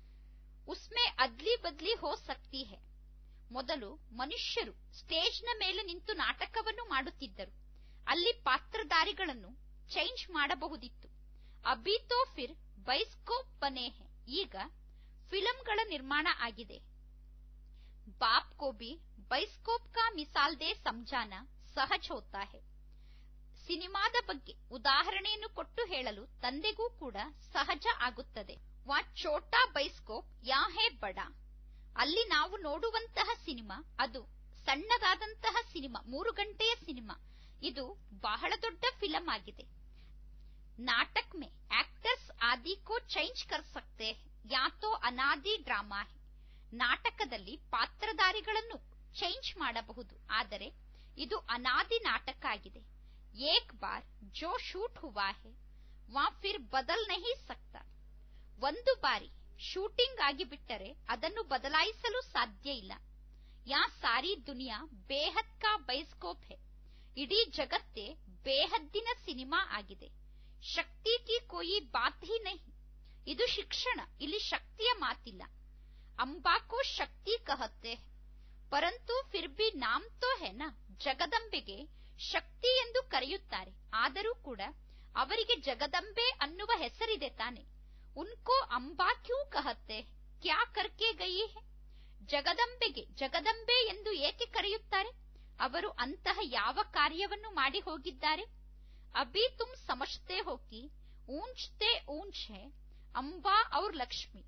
ಉಸ್ಮೇ ಅದ್ಲಿ ಬದ್ಲಿ ಹೋ ಸಕ್ತಿ ಹೈ. ಮೊದಲು ಮನುಷ್ಯರು ಸ್ಟೇಜ್ನ ಮೇಲೆ ನಿಂತು ನಾಟಕವನ್ನು ಮಾಡುತ್ತಿದ್ದರು. ಅಲ್ಲಿ ಪಾತ್ರಧಾರಿಗಳನ್ನು ಚೇಂಜ್ ಮಾಡಬಹುದಿತ್ತು. ಅಭಿ ತೋ ಫಿರ್ ಬೈಸ್ಕೋಪ್ ಬನೆ ಹೈ. ಈಗ ಫಿಲಂಗಳ ನಿರ್ಮಾಣ ಆಗಿದೆ. ಬಾಪ್ ಕೋ ಭಿ ಬೈಸ್ಕೋಪ್ ಕಾ ಮಿಸಾಲ್ ದೇ ಸಮझाना ಸಹಜ ಹೋತಾ ಹೈ. ಸಿನಿಮಾದ ಬಗ್ಗೆ ಉದಾಹರಣೆಯನ್ನು ಕೊಟ್ಟು ಹೇಳಲು ತಂದೆಗೂ ಕೂಡ ಸಹಜ ಆಗುತ್ತದೆ. ವಾ ಛೋಟಾ ಬೈಸ್ಕೋಪ್ ಯಾ ಹೈ ಬಡಾ. ಅಲ್ಲಿ ನಾವು ನೋಡುವಂತಹ ಸಿನಿಮಾ ಅದು ಸಣ್ಣದಾದಂತಹ ಸಿನಿಮಾ, ಮೂರು ಗಂಟೆಯ ಸಿನಿಮಾ. ಇದು ಬಹಳ ದೊಡ್ಡ ಫಿಲಂ ಆಗಿದೆ. ನಾಟಕ್ ಮೇ ಆಕ್ಟರ್ಸ್ ಆದಿ ಕೋ ಚೇಂಜ್ ಕರ್ ಸಕ್ತೆ ಹೈ ಯಾ ತೋ ಅನಾದಿ ಡ್ರಾಮಾ ಹೈ. ನಾಟಕದಲ್ಲಿ ಪಾತ್ರಧಾರಿಗಳನ್ನು ಚೇಂಜ್ ಮಾಡಬಹುದು, ಆದರೆ ಇದು ಅನಾದಿ ನಾಟಕ ಆಗಿದೆ. ಏಕ್ ಬಾರ್ ಜೋ ಶೂಟ್ ಹುವಾ ಹೈ ವಾ ಫಿರ್ ಬದಲ್ ನಹಿ ಸಕ್ತಾ. ಒಂದು ಬಾರಿ ಶೂಟಿಂಗ್ ಆಗಿಬಿಟ್ಟರೆ ಅದನ್ನು ಬದಲಾಯಿಸಲು ಸಾಧ್ಯ ಇಲ್ಲ. ಯಾ ಸಾರಿ ದುನಿಯಾ ಬೇಹದ್ ಕಾ ಬೈಸ್ಕೋಪ್ ಹೈ. ಇಡೀ ಜಗತ್ತೇ ಬೇಹದ್ದಿನ ಸಿನಿಮಾ ಆಗಿದೆ. ಶಕ್ತಿ ಕಿ ಕೋಯಿ ಬಾತ್ ಹಿ ನಹಿ. ಇದು ಶಿಕ್ಷಣ, ಇಲ್ಲಿ ಶಕ್ತಿಯ ಮಾತಿಲ್ಲ. ಅಂಬಾ ಕೋ ಶಕ್ತಿ ಕಹತೆ ಹೈ ಪರಂತು ಫಿರ್ ಭಿ ನಾಮ್ ತೋ ಹೈ ನಾ. ಜಗದಂಬೆಗೆ ಶಕ್ತಿ ಎಂದು ಕರೆಯುತ್ತಾರೆ, ಆದರೂ ಕೂಡ ಅವರಿಗೆ ಜಗದಂಬೆ ಅನ್ನುವ ಹೆಸರಿದೆ ತಾನೆ. ಉನ್ಕೋ ಅಂಬಾ ಕ್ಯೂ ಕಹತೆ ಹೈ ಕ್ಯಾ ಕರ್ಕೆ ಗಯಿ ಹೈ. ಜಗದಂಬೆಗೆ ಜಗದಂಬೆ ಎಂದು ಏಕೆ ಕರೆಯುತ್ತಾರೆ? ಅವರು ಅಂತಹ ಯಾವ ಕಾರ್ಯವನ್ನು ಮಾಡಿ ಹೋಗಿದ್ದಾರೆ? ಅಭಿ ತುಮ್ ಸಮಜ್ತೆ ಹೋ ಕಿ ಊಂಚ್ತೆ ಊಂಚ್ ಹೈ ಅಂಬಾ ಔರ್ ಲಕ್ಷ್ಮಿ.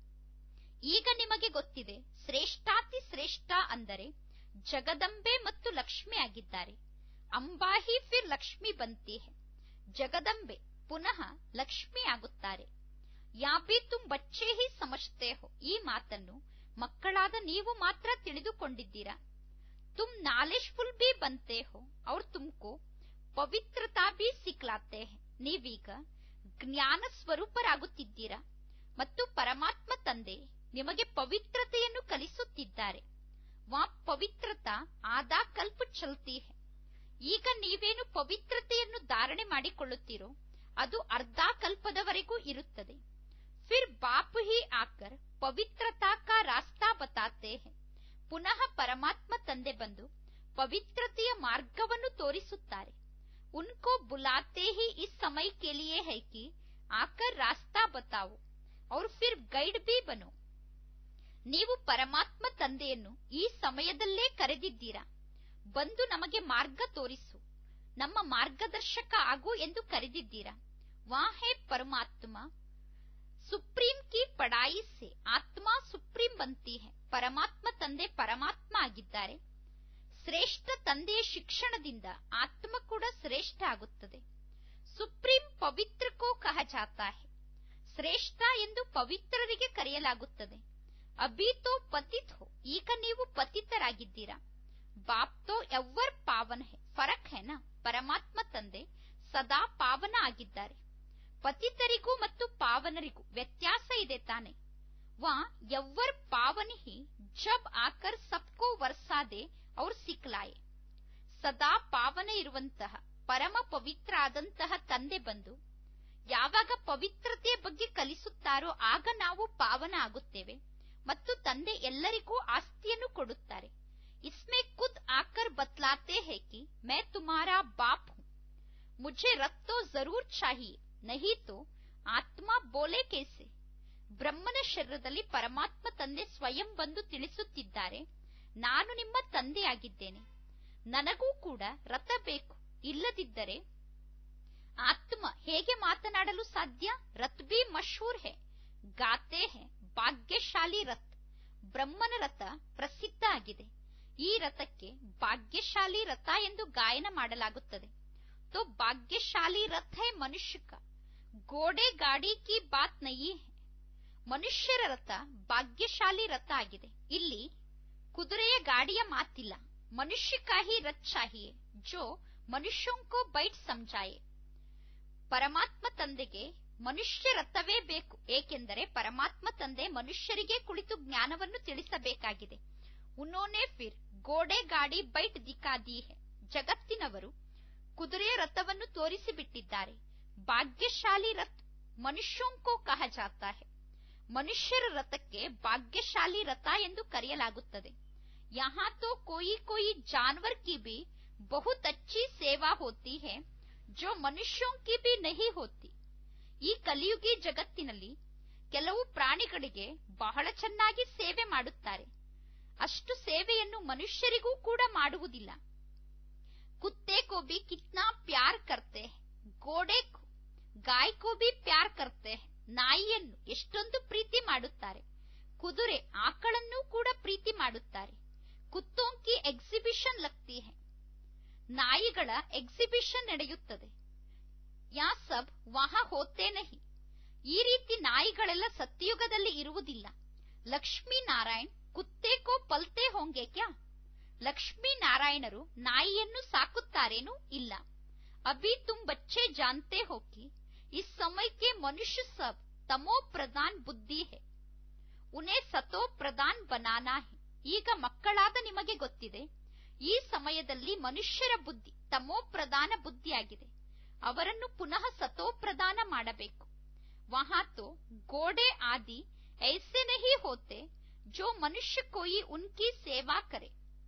ಈಗ ನಿಮಗೆ ಗೊತ್ತಿದೆ, ಶ್ರೇಷ್ಠಾತಿ ಶ್ರೇಷ್ಠ ಅಂದರೆ ಜಗದಂಬೆ ಮತ್ತು ಲಕ್ಷ್ಮಿ ಆಗಿದ್ದಾರೆ. ಅಂಬಾ ಹಿ ಫಿರ್ ಲಕ್ಷ್ಮಿ ಬಂತಿ ಹೈ. ಜಗದಂಬೆ ಪುನಃ ಲಕ್ಷ್ಮಿ ಆಗುತ್ತಾರೆ. ಯಾ ಭಿ ತುಮ್ ಬಚ್ಚೆ ಹಿ ಸಮಜ್ತೆ ಹೋ. ಈ ಮಾತನ್ನು ಮಕ್ಕಳಾದ ನೀವು ಮಾತ್ರ ತಿಳಿದುಕೊಂಡಿದ್ದೀರಾ. ತುಮ್ ನಾಲೆಜ್ಫುಲ್ ಭಿ ಬಂತೆ ಹೋ ಔರ್ ತುಮ್ಕೋ ಪವಿತ್ರತಾ ಭಿ ಸಿಕ್ಲಾತೆ ಹೈ. ನೀವೀಗ ಜ್ಞಾನ ಸ್ವರೂಪರಾಗುತ್ತಿದ್ದೀರಾ ಮತ್ತು ಪರಮಾತ್ಮ ತಂದೆ ನಿಮಗೆ ಪವಿತ್ರತೆಯನ್ನು ಕಲಿಸುತ್ತಿದ್ದಾರೆ. ವಾ ಪವಿತ್ರತಾ ಆದಾ ಕಲ್ಪ ಚಲ್ತಿ ಹೈ. ಈಗ ನೀವೇನು ಪವಿತ್ರತೆಯನ್ನು ಧಾರಣೆ ಮಾಡಿಕೊಳ್ಳುತ್ತೀರೋ ಅದು ಅರ್ಧ ಕಲ್ಪದವರೆಗೂ ಇರುತ್ತದೆ. ಫಿರ್ ಬಾಪ್ ಹಿ ಆಕರ್ ಪವಿತ್ರತಾ ಕಾ ರಾಸ್ತಾ ಬತಾತೆ ಹೈ. ಪುನಃ ಪರಮಾತ್ಮ ತಂದೆ ಬಂದು ಪವಿತ್ರತೆಯ ಮಾರ್ಗವನ್ನು ತೋರಿಸುತ್ತಾರೆ. ಉನ್ಕೋ ಬುಲಾತೆ ಹಿ ಇಸ್ ಸಮಯ ಕೆ ಲಿಯೇ ಹೈ ಕಿ ಆಕರ್ ರಾಸ್ತಾ ಬತಾವೋ ಔರ್ ಫಿರ್ ಗೈಡ್ ಬಿ ಬನೋ. ನೀವು ಪರಮಾತ್ಮ ತಂದೆಯನ್ನು ಈ ಸಮಯದಲ್ಲೇ ಕರೆದಿದ್ದೀರಾ. ಬಂದು ನಮಗೆ ಮಾರ್ಗ ತೋರಿಸು, ನಮ್ಮ ಮಾರ್ಗದರ್ಶಕ ಆಗು ಎಂದು ಕರೆದಿದ್ದೀರಾ. ವಾ ಹೇ ಪರಮಾತ್ಮ ಸುಪ್ರೀಂ ಕಿ ಪಡಾಯಿ ಸೆ ಆತ್ಮ ಸುಪ್ರೀಂ ಬಂತಿ ಹೈ. ಪರಮಾತ್ಮ ತಂದೆ ಪರಮಾತ್ಮ ಆಗಿದ್ದಾರೆ. ಶ್ರೇಷ್ಠ ತಂದೆಯ ಶಿಕ್ಷಣದಿಂದ ಆತ್ಮ ಕೂಡ ಶ್ರೇಷ್ಠ ಆಗುತ್ತದೆ. ಸುಪ್ರೀಂ ಪವಿತ್ರ ಕೋ ಕಹ ಜಾತಾ ಹೈ. ಶ್ರೇಷ್ಠ ಎಂದು ಪವಿತ್ರರಿಗೆ ಕರೆಯಲಾಗುತ್ತದೆ. ಅಭಿ ತೋ ಪತಿತ್ ಹೋ, ಈಗ ನೀವು ಪತಿತರಾಗಿದ್ದೀರಾ. ಬಾಪ್ ತೋ ಎವ್ವರ್ ಪಾವನ್ ಹೈ. ಫರಕ್ ಹೇನಾ? ಪರಮಾತ್ಮ ತಂದೆ ಸದಾ ಪಾವನ ಆಗಿದ್ದಾರೆ. ಪತಿತರಿಗೂ ಮತ್ತು ಪಾವನರಿಗೂ ವ್ಯತ್ಯಾಸ ಇದೆ ತಾನೆ. ವಾ ಎವ್ವರ್ ಪಾವನ್ ಹಿ ಜಬ್ ಆಕರ್ ಸಬ್ಕೋ ವರ್ಸಾದೆ ಔರ್ ಸಿಕ್ಲಾಯೆ. ಸದಾ ಪಾವನ ಇರುವಂತಹ ಪರಮ ಪವಿತ್ರ ಆದಂತಹ ತಂದೆ ಬಂದು ಯಾವಾಗ ಪವಿತ್ರತೆಯ ಬಗ್ಗೆ ಕಲಿಸುತ್ತಾರೋ ಆಗ ನಾವು ಪಾವನ ಆಗುತ್ತೇವೆ ಮತ್ತು ತಂದೆ ಎಲ್ಲರಿಗೂ ಆಸ್ತಿಯನ್ನು ಕೊಡುತ್ತಾರೆ. ಇಸ್ಮೇ ಖುದ್ ಆಕರ್ ಬತ್ಲಾತೆ ಹೈ ಕಿ ಮೈ ತುಮಾರಾ ಬಾಪ್ ಹೂಂ, ಮುझे रथ तो जरूर चाहिए नहीं तो ಆತ್ಮ ಬೋಲೆ ಕೇಸೆ. ಬ್ರಹ್ಮನ ಶರೀರದಲ್ಲಿ ಪರಮಾತ್ಮ ತಂದೆ ಸ್ವಯಂ ಬಂದು ತಿಳಿಸುತ್ತಿದ್ದಾರೆ, ನಾನು ನಿಮ್ಮ ತಂದೆಯಾಗಿದ್ದೇನೆ, ನನಗೂ ಕೂಡ ರಥ ಬೇಕು, ಇಲ್ಲದಿದ್ದರೆ ಆತ್ಮ ಹೇಗೆ ಮಾತನಾಡಲು ಸಾಧ್ಯ. ರಥ್ ಬಿ ಮಶಹೂರ್ ಹೇ ಗಾತೆ ಹೇ ಭಾಗ್ಯಶಾಲಿ ರಥ್. ಬ್ರಹ್ಮನ ರಥ ಪ್ರಸಿದ್ಧ ಆಗಿದೆ. ಈ ರಥಕ್ಕೆ ಭಾಗ್ಯಶಾಲಿ ರಥ ಎಂದು ಗಾಯನ ಮಾಡಲಾಗುತ್ತದೆ. तो भाग्यशाली रथ है मनुष्य का, घोड़े गाड़ी की बात नहीं है. ಮನುಷ್ಯರ ರಥ ಭಾಗ್ಯಶಾಲಿ ರಥ ಆಗಿದೆ. ಇಲ್ಲಿ ಕುದುರೆಯ ಗಾಡಿಯ ಮಾತಿಲ್ಲ. ಮನುಷ್ಯ ಕಾ ಹಿ ರಥ್ ಚಾಹಿಯೆ ಜೋ ಮನುಷ್ಯೋಂ ಕೋ ಬೈಟ್ ಸಮಜಾಯೆ. ಪರಮಾತ್ಮ ತಂದೆಗೆ ಮನುಷ್ಯ ರಥವೇ ಬೇಕು, ಏಕೆಂದರೆ ಪರಮಾತ್ಮ ತಂದೆ ಮನುಷ್ಯರಿಗೆ ಕುಳಿತು ಜ್ಞಾನವನ್ನು ತಿಳಿಸಬೇಕಾಗಿದೆ. ಉನ್ನೋನೆ ಫಿರ್ ಗೋಡೆ ಗಾಡಿ ಬೈಟ್ ದಿಖಾ ದಿ ಹೈ. ಜಗತ್ತಿನವರು ಕುದುರೆಯ ರಥವನ್ನು ತೋರಿಸಿಬಿಟ್ಟಿದ್ದಾರೆ. ಭಾಗ್ಯಶಾಲಿ ರಥ್ ಮನುಷ್ಯೋಂ ಕೋ ಕಹ ಜಾತಾ ಹೈ. ಮನುಷ್ಯರ ರಥಕ್ಕೆ ಭಾಗ್ಯಶಾಲಿ ರಥ ಎಂದು ಕರೆಯಲಾಗುತ್ತದೆ. ಯಹಾ ತೋ ಕೋಯಿ ಕೋಯಿ ಜಾನ್ವರ್ ಕಿ ಭಿ ಬಹುತ್ ಅಚ್ಚಿ ಸೇವಾ ಹೋತಿ ಹೈ ಜೋ ಮನುಷ್ಯೋಂ ಕಿ ಭಿ ನಹಿ ಹೋತಿ. ಈ ಕಲಿಯುಗಿ ಜಗತ್ತಿನಲ್ಲಿ ಕೆಲವು ಪ್ರಾಣಿಗಳಿಗೆ ಬಹಳ ಚೆನ್ನಾಗಿ ಸೇವೆ ಮಾಡುತ್ತಾರೆ. ಅಷ್ಟು ಸೇವೆಯನ್ನು ಮನುಷ್ಯರಿಗೂ ಕೂಡ ಮಾಡುವುದಿಲ್ಲ. कुत्ते को भी कितना प्यार करते हैं, घोड़े को गाय को भी प्यार करते हैं. ನಾಯಿಯನ್ನು ಎಷ್ಟೊಂದು ಪ್ರೀತಿ ಮಾಡುತ್ತಾರೆ. ಕುದುರೆ ಆಕಳನ್ನು ಕೂಡ ಪ್ರೀತಿ ಮಾಡುತ್ತಾರೆ. ಕುತ್ತೋं की ಎಕ್ಸಿಬಿಷನ್ ಲಗ್ತಿ ಹೈ. ನಾಯಿಗಳ ಎಕ್ಸಿಬಿಷನ್ ನಡೆಯುತ್ತದೆ. ಯಾ ಸಬ್ ವಹಾ ಹೋತೆ ನಹಿ. ಈ ರೀತಿ ನಾಯಿಗಳೆಲ್ಲ ಸತ್ಯಯುಗದಲ್ಲಿ ಇರುವುದಿಲ್ಲ. ಲಕ್ಷ್ಮೀ ನಾರಾಯಣ್ ಕುತ್ತೆ ಕೋ ಪಲ್ತೆ ಹೋಂಗೆ ಕ್ಯಾ. ಲಕ್ಷ್ಮೀ ನಾರಾಯಣರು ನಾಯಿಯನ್ನು ಸಾಕುತ್ತಾರೇನೂ ಇಲ್ಲ. ಅಭಿ ತುಮ್ ಬಚ್ಚೆ ಜಾನ್ತೆ ಹೋ ಕಿ ಇಸ್ ಸಮಯ ಕೆ ಮನುಷ್ಯ ಸಬ್ ತಮೋ ಪ್ರಧಾನ್ ಬುದ್ಧಿ ಹೈ, ಉನ್ಹೇ ಸತೋ ಪ್ರಧಾನ್ ಬನಾನಾ ಹೈ. ಈಗ ಮಕ್ಕಳಾದ ನಿಮಗೆ ಗೊತ್ತಿದೆ, ಈ ಸಮಯದಲ್ಲಿ ಮನುಷ್ಯರ ಬುದ್ಧಿ ತಮೋ ಪ್ರಧಾನ ಬುದ್ಧಿಯಾಗಿದೆ. ಅವರನ್ನು ಪುನಃ ಸತೋ ಪ್ರಧಾನ ಮಾಡಬೇಕು. ವಹಾ ತೋ ಗೋಡೆ ಆದಿ ಐಸೆ ನಹಿ ಹೋತೆ ಜೋ ಮನುಷ್ಯ ಕೋಯಿ ಉನ್ಕಿ ಸೇವಾ ಕರೆ.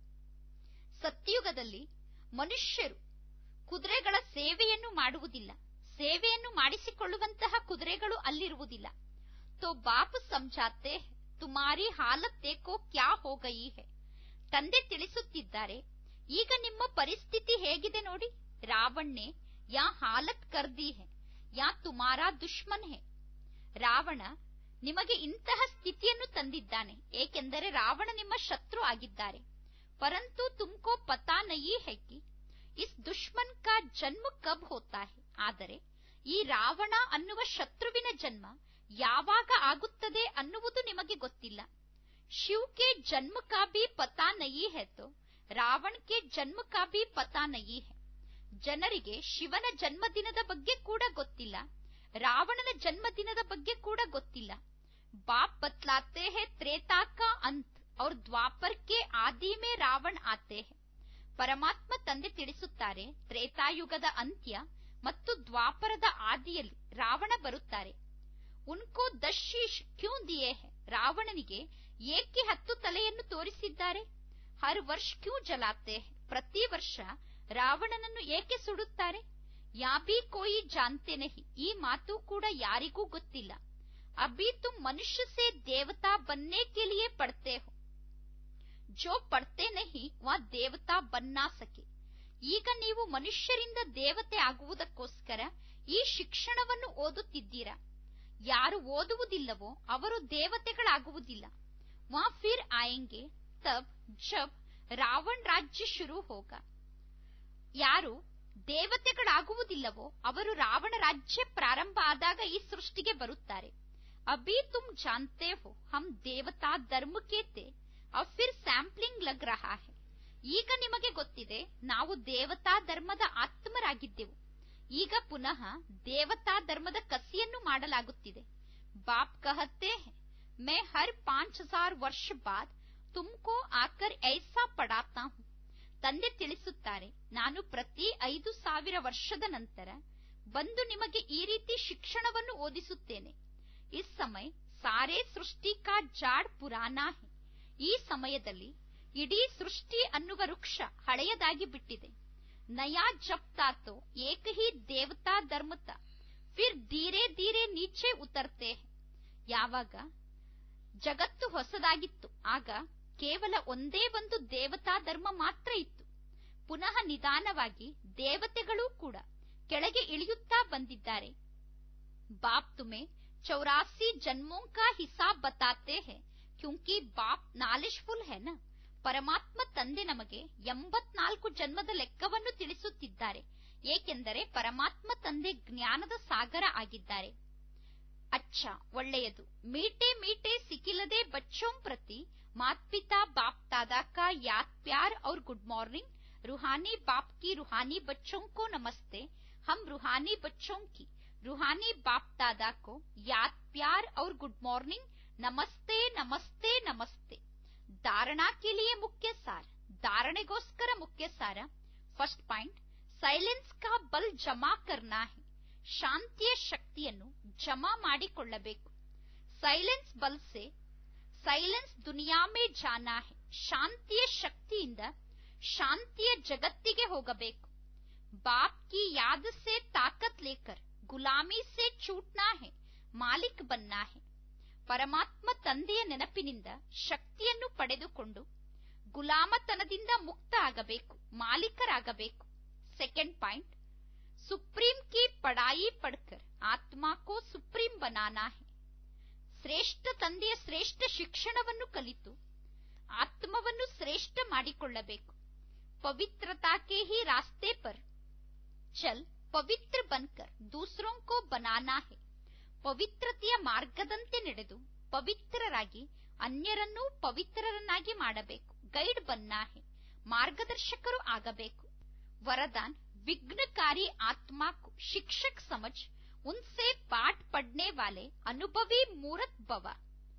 ಸತ್ಯಯುಗದಲ್ಲಿ ಮನುಷ್ಯರು ಕುದುರೆಗಳ ಸೇವೆಯನ್ನು ಮಾಡುವುದಿಲ್ಲ. ಸೇವೆಯನ್ನು ಮಾಡಿಸಿಕೊಳ್ಳುವಂತಹ ಕುದುರೆಗಳು ಅಲ್ಲಿರುವುದಿಲ್ಲ. ತೋ ಬಾಪ್ ಸಮಜಾತೆ ತುಮಾರಿ ಹಾಲತ್ ದೇಖೋ ಕ್ಯಾ ಹೋ ಗಯಿ ಹೈ. ತಂದೆ ತಿಳಿಸುತ್ತಿದ್ದಾರೆ, ಈಗ ನಿಮ್ಮ ಪರಿಸ್ಥಿತಿ ಹೇಗಿದೆ ನೋಡಿ. ರಾವಣೆ ಯಾ ಹಾಲತ್ ಕರ್ದಿ ಹೈ ಯಾ ತುಮಾರಾ ದುಶ್ಮನ್ ಹೈ. ರಾವಣ ನಿಮಗೆ ಇಂತಹ ಸ್ಥಿತಿಯನ್ನು ತಂದಿದ್ದಾನೆ, ಏಕೆಂದರೆ ರಾವಣ ನಿಮ್ಮ ಶತ್ರು ಆಗಿದ್ದಾರೆ. परंतु तुमको पता नहीं है कि इस दुश्मन का जन्म कब होता है. ಆದರೆ ಈ ರಾವಣ ಅನ್ನುವ ಶತ್ರುವಿನ ಜನ್ಮ ಯಾವಾಗ ಆಗುತ್ತದೆ ಅನ್ನುವುದು ನಿಮಗೆ ಗೊತ್ತಿಲ್ಲ. ಶಿವ್ ಕೆ ಜನ್ಮ ಕಾ ಭಿ ಪತಾ ನಹಿ ಹೈ ತೋ ರಾವಣ ಕೆ ಜನ್ಮ ಕಾ ಭಿ ಪತಾ ನಹಿ ಹೈ. ಜನರಿಗೆ ಶಿವನ ಜನ್ಮದಿನದ ಬಗ್ಗೆ ಕೂಡ ಗೊತ್ತಿಲ್ಲ, ರಾವಣನ ಜನ್ಮದಿನದ ಬಗ್ಗೆ ಕೂಡ ಗೊತ್ತಿಲ್ಲ. ಬಾಪ್ ಬತ್ಲಾತೆ ಹೈ ತ್ರೇತಾ ಕಾ ಅಂತ್ और द्वापर के आदि में रावण आते हैं. ಪರಮಾತ್ಮ ತಂದೆ ತಿಳಿಸುತ್ತಾರೆ, ತ್ರೇತಾಯುಗದ ಅಂತ್ಯ ಮತ್ತು ದ್ವಾಪರದ ಆದಿಯಲ್ಲಿ ರಾವಣ ಬರುತ್ತಾರೆ. ಉನ್ಕೋ ದಶೀಶ್ ಕ್ಯೂ ದಿಯೇ ಹೈ. ರಾವಣನಿಗೆ ಏಕೆ ಹತ್ತು ತಲೆಯನ್ನು ತೋರಿಸಿದ್ದಾರೆ? ಹರ್ ವರ್ಷ ಕ್ಯೂ ಜಲಾತೆ, ಪ್ರತಿ ವರ್ಷ ರಾವಣನನ್ನು ಏಕೆ ಸುಡುತ್ತಾರೆ? ಯಾ ಭಿ ಕೋಯಿ ಜಾನ್ತೆ ನಹಿ, ಈ ಮಾತು ಕೂಡ ಯಾರಿಗೂ ಗೊತ್ತಿಲ್ಲ. ಅಭಿ ತುಮ್ ಮನುಷ್ಯ ಸೆ ದೇವತಾ ಬನ್ನೆ ಕೆ ಲಿಯೆ ಪಡ್ತೆ ಹೋ, ಜೋ ಪಡ್ತೆ ನಹಿ ವಾ ದೇವತಾ ಬನ್ನಾ ಸಕೆ. ಈಗ ನೀವು ಮನುಷ್ಯರಿಂದ ದೇವತೆ ಆಗುವುದಕ್ಕೋಸ್ಕರ ಈ ಶಿಕ್ಷಣವನ್ನು ಓದುತ್ತಿದ್ದೀರಾ. ಯಾರು ಓದುವುದಿಲ್ಲವೋ ಅವರು ದೇವತೆಗಳಾಗುವುದಿಲ್ಲ. ವಾ ಫಿರ್ ಆಯೆಂಗೆ ತಬ್ ಜಬ್ ರಾವಣ್ ರಾಜ್ಯ ಶುರು ಹೋಗ. ಯಾರು ದೇವತೆಗಳಾಗುವುದಿಲ್ಲವೋ ಅವರು ರಾವಣ ರಾಜ್ಯ ಪ್ರಾರಂಭ ಆದಾಗ ಈ ಸೃಷ್ಟಿಗೆ ಬರುತ್ತಾರೆ. ಅಭಿ ತುಮ್ ಜಾನ್ತೆ ಹೋ ಹಮ್ ದೇವತಾ ಧರ್ಮ ಕೆ ಥೆ, ಅಬ್ ಫಿರ್ ಸ್ಯಾಂಪ್ಲಿಂಗ್ ಲಗ್ ರಹಾ ಹೈ. ಈಗ ನಿಮಗೆ ಗೊತ್ತಿದೆ ನಾವು ದೇವತಾ ಧರ್ಮದ ಆತ್ಮರಾಗಿದ್ದೆವು. ಈಗ ಪುನಃ ದೇವತಾ ಧರ್ಮದ ಕಸಿಯನ್ನು ಮಾಡಲಾಗುತ್ತಿದೆ. ಬಾಪ್ ಕಹತೆ ಹೈ, ಮೈ ಹರ್ ಪಾಂಚ್ ಹಜಾರ್ ವರ್ಷ ಬಾದ್ ತುಮ್ಕೋ ಆಕರ್ ಐಸಾ ಪಡಾತಾ ಹೂಂ. ತಂದೆ ತಿಳಿಸುತ್ತಾರೆ, ನಾನು ಪ್ರತಿ ಐದು ಸಾವಿರ ವರ್ಷದ ನಂತರ ಬಂದು ನಿಮಗೆ ಈ ರೀತಿ ಶಿಕ್ಷಣವನ್ನು ಓದಿಸುತ್ತೇನೆ. ಇಸ್ ಸಮಯ ಸಾರೇ ಸೃಷ್ಟಿ ಕಾ ಜಾಡ್ ಪುರಾನಾ ಹೈ. ಈ ಸಮಯದಲ್ಲಿ ಇಡೀ ಸೃಷ್ಟಿ ಅನ್ನುವ ವೃಕ್ಷ ಹಳೆಯದಾಗಿ ಬಿಟ್ಟಿದೆ. ನಯಾ ಜಬ್ ತಾತೋ ಏಕ ಹಿ ದೇವತಾ ಧರ್ಮತ, ಫಿರ್ ಧೀರೆ ಧೀರೆ ನೀಚೆ ಉತರ್ತೆ ಹೈ. ಯಾವಾಗ ಜಗತ್ತು ಹೊಸದಾಗಿತ್ತು ಆಗ ಕೇವಲ ಒಂದೇ ಒಂದು ದೇವತಾ ಧರ್ಮ ಮಾತ್ರ ಇತ್ತು. ಪುನಃ ನಿಧಾನವಾಗಿ ದೇವತೆಗಳೂ ಕೂಡ ಕೆಳಗೆ ಇಳಿಯುತ್ತಾ ಬಂದಿದ್ದಾರೆ. ಬಾಪ್ ತುಮೆ ಚೌರಾಸಿ ಜನ್ಮೋಂ ಕಾ ಹಿಸಾಬ್ ಬತಾತೆ high, Kyunki Baap knowledgeful high ನ. ಪರಮಾತ್ಮ ತಂದೆ ನಮಗೆ ಎಂಬತ್ನಾಲ್ಕು ಜನ್ಮದ ಲೆಕ್ಕವನ್ನು ತಿಳಿಸುತ್ತಿದ್ದಾರೆ, ಏಕೆಂದರೆ ಪರಮಾತ್ಮ ತಂದೆ ಜ್ಞಾನದ ಸಾಗರ ಆಗಿದ್ದಾರೆ. ಅಚ್ಚ, ಒಳ್ಳೆಯದು. ಮೀಟೆ ಮೀಟೆ ಸಿಕ್ಕಿಲ್ಲದೆ ಬಚ್ಚೋಂ ಪ್ರತಿ ಮಾತ್ ಪಿತಾ ಬಾಪ್ दादा का याद प्यार और गुड मॉर्निंग. रूहानी बाप की रूहानी बच्चों को नमस्ते. हम रूहानी बच्चों की रूहानी बाप दादा को याद प्यार और गुड मॉर्निंग. नमस्ते नमस्ते नमस्ते. धारणा के लिए मुख्य सार, धारणೆಗೋಸ್ಕರ ಮುಖ್ಯ ಸಾರ. ಫಸ್ಟ್ ಪಾಯಿಂಟ್, ಸೈಲೆನ್ಸ್ ಕಾ ಬಲ್ ಜಮಾ ಕರ್ನಾ ಹೈ. ಶಾಂತಿಯ ಶಕ್ತಿಯನ್ನು ಜಮಾ ಮಾಡಿಕೊಳ್ಳಬೇಕು. ಸೈಲೆನ್ಸ್ ಬಲ್ ಸೆ ಸೈಲೆನ್ಸ್ ದುನಿಯಾ ಮೇ ಜಾನಾ ಹೈ. ಶಾಂತಿಯ ಶಕ್ತಿಯಿಂದ ಶಾಂತಿಯ ಜಗತ್ತಿಗೆ ಹೋಗಬೇಕು. ಬಾಪ್ ಕಿ ಯಾದ್ ಸೆ ತಾಕತ್ ಲೇಕರ್ ಗುಲಾಮಿ ಸೆ ಚೂಟ್ನಾ ಹೈ, ಮಾಲಿಕ್ ಬನ್ನಾ ಹೈ. ಪರಮಾತ್ಮ ತಂದೆಯ ನೆನಪಿನಿಂದ ಶಕ್ತಿಯನ್ನು ಪಡೆದುಕೊಂಡು ಗುಲಾಮತನದಿಂದ ಮುಕ್ತ ಆಗಬೇಕು, ಮಾಲೀಕರಾಗಬೇಕು. ಸೆಕೆಂಡ್ ಪಾಯಿಂಟ್, ಸುಪ್ರೀಂ ಕಿ ಪಡಾಯಿ ಪಡ್ಕರ್ ಆತ್ಮಾ ಕೋ ಸುಪ್ರೀಂ ಬನಾನಾ ಹೈ. ಶ್ರೇಷ್ಠ ತಂದೆಯ ಶ್ರೇಷ್ಠ ಶಿಕ್ಷಣವನ್ನು ಕಲಿತು ಆತ್ಮವನ್ನು ಶ್ರೇಷ್ಠ ಮಾಡಿಕೊಳ್ಳಬೇಕು. ಪವಿತ್ರತಾ ಕೆ ಹಿ ರಾಸ್ತೆ ಪರ್ ಚಲ್ ಪವಿತ್ರ ಬನ್ಕರ್ ದೂಸರೋಂ ಕೋ ಬನಾನಾ ಹೈ. ಪವಿತ್ರತೆಯ ಮಾರ್ಗದಂತೆ ನಡೆದು ಪವಿತ್ರರಾಗಿ ಅನ್ಯರನ್ನೂ ಪವಿತ್ರರನ್ನಾಗಿ ಮಾಡಬೇಕು. ಗೈಡ್ ಬನ್ನಾ ಹೈ, ಮಾರ್ಗದರ್ಶಕರು ಆಗಬೇಕು. ವರದಾನ್, ವಿಘ್ನಕಾರಿ ಆತ್ಮಾ ಕೋ ಶಿಕ್ಷಕ್ ಸಮಜ್ ಉನ್ಸೆ ಪಾಠ ಪಡ್ನೆ ವಾಲೆ ಅನುಭವಿ ಮೂರತ್ ಭವ.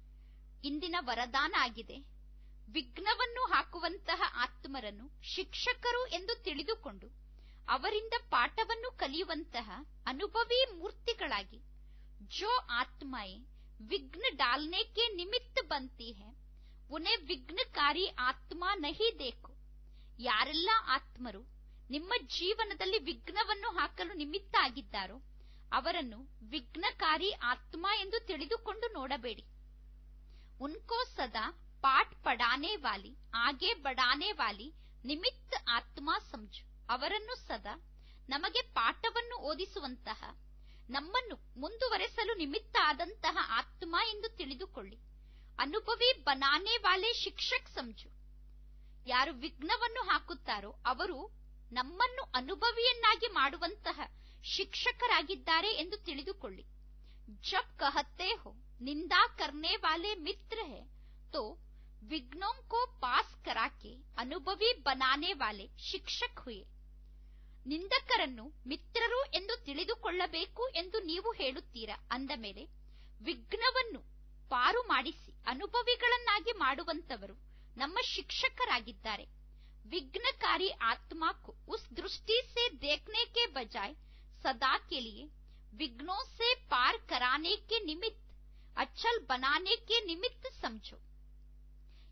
ಇಂದಿನ ವರದಾನ ಆಗಿದೆ, ವಿಘ್ನವನ್ನು ಹಾಕುವಂತಹ ಆತ್ಮರನ್ನು ಶಿಕ್ಷಕರು ಎಂದು ತಿಳಿದುಕೊಂಡು ಅವರಿಂದ ಪಾಠವನ್ನು ಕಲಿಯುವಂತಹ ಅನುಭವಿ ಮೂರ್ತಿಗಳಾಗಿ. ಜೋ ಆತ್ಮಾಯೇ ವಿಘ್ನ ಡಾಲ್ನೆ ಕೆ ನಿಮಿತ್ತ ಬಂತಿ ಹೈ, ಉನ್ಹೇ ವಿಘ್ನಕಾರಿ ಆತ್ಮಾ ನಹಿ ದೇಖೋ. ಯಾರೆಲ್ಲ ಆತ್ಮರು ನಿಮ್ಮ ಜೀವನದಲ್ಲಿ ವಿಘ್ನವನ್ನು ಹಾಕಲು ನಿಮಿತ್ತ ಆಗಿದ್ದಾರೋ ಅವರನ್ನು ವಿಘ್ನಕಾರಿ ಆತ್ಮ ಎಂದು ತಿಳಿದುಕೊಂಡು ನೋಡಬೇಡಿ. ಉನ್ಕೋ ಸದಾ ಪಾಠ ಪಡಾನೆ ವಾಲಿ ಆಗೆ ಬಡಾನೆ ವಾಲಿ ನಿಮಿತ್ತ ಆತ್ಮ ಸಮಜು. ಅವರನ್ನು ಸದಾ ನಮಗೆ ಪಾಠವನ್ನು ಓದಿಸುವಂತಹ, ನಮ್ಮನ್ನು ಮುಂದುವರೆಸಲು ನಿಮಿತ್ತ ಆದಂತಹ ಆತ್ಮ ಎಂದು ತಿಳಿದುಕೊಳ್ಳಿ. ಅನುಭವಿ ಬನಾನೆ ವಾಲೆ ಶಿಕ್ಷಕ್ ಸಮಜು. ಯಾರು ವಿಘ್ನವನ್ನು ಹಾಕುತ್ತಾರೋ ಅವರು ನಮ್ಮನ್ನು ಅನುಭವಿಯನ್ನಾಗಿ ಮಾಡುವಂತಹ ಶಿಕ್ಷಕರಾಗಿದ್ದಾರೆ ಎಂದು ತಿಳಿದುಕೊಳ್ಳಿ. ಜಬ್ ಕಹತೆ ಹೋ ನಿಂದಾ ಕರ್ನೆ ವಾಲೆ ಮಿತ್ರ ಹೈ ತೋ ವಿಘ್ನೋಂ ಕೋ ಪಾಸ್ ಕರಾಕೆ ಅನುಭವಿ ಬನಾನೆ ವಾಲೆ ಶಿಕ್ಷಕ್ ಹುಯೆ. ನಿಂದಕರನ್ನು ಮಿತ್ರರು ಎಂದು ತಿಳಿದುಕೊಳ್ಳಬೇಕು ಎಂದು ನೀವು ಹೇಳುತ್ತೀರಾ ಅಂದ ಮೇಲೆ ವಿಘ್ನವನ್ನು ಪಾರು ಮಾಡಿಸಿ ಅನುಭವಿಗಳನ್ನಾಗಿ ಮಾಡುವಂತವರು ನಮ್ಮ ಶಿಕ್ಷಕರಾಗಿದ್ದಾರೆ. ವಿಘ್ನಕಾರಿ ಆತ್ಮಾ ಕೋ ಉಸ್ ದೃಷ್ಟಿ ಸೆ ದೇಖ್ನೆ ಕೆ ಬಜಾಯ್ सदा के लिए विघ्नों से पार कराने के निमित्त अचल बनाने के निमित्त समझो.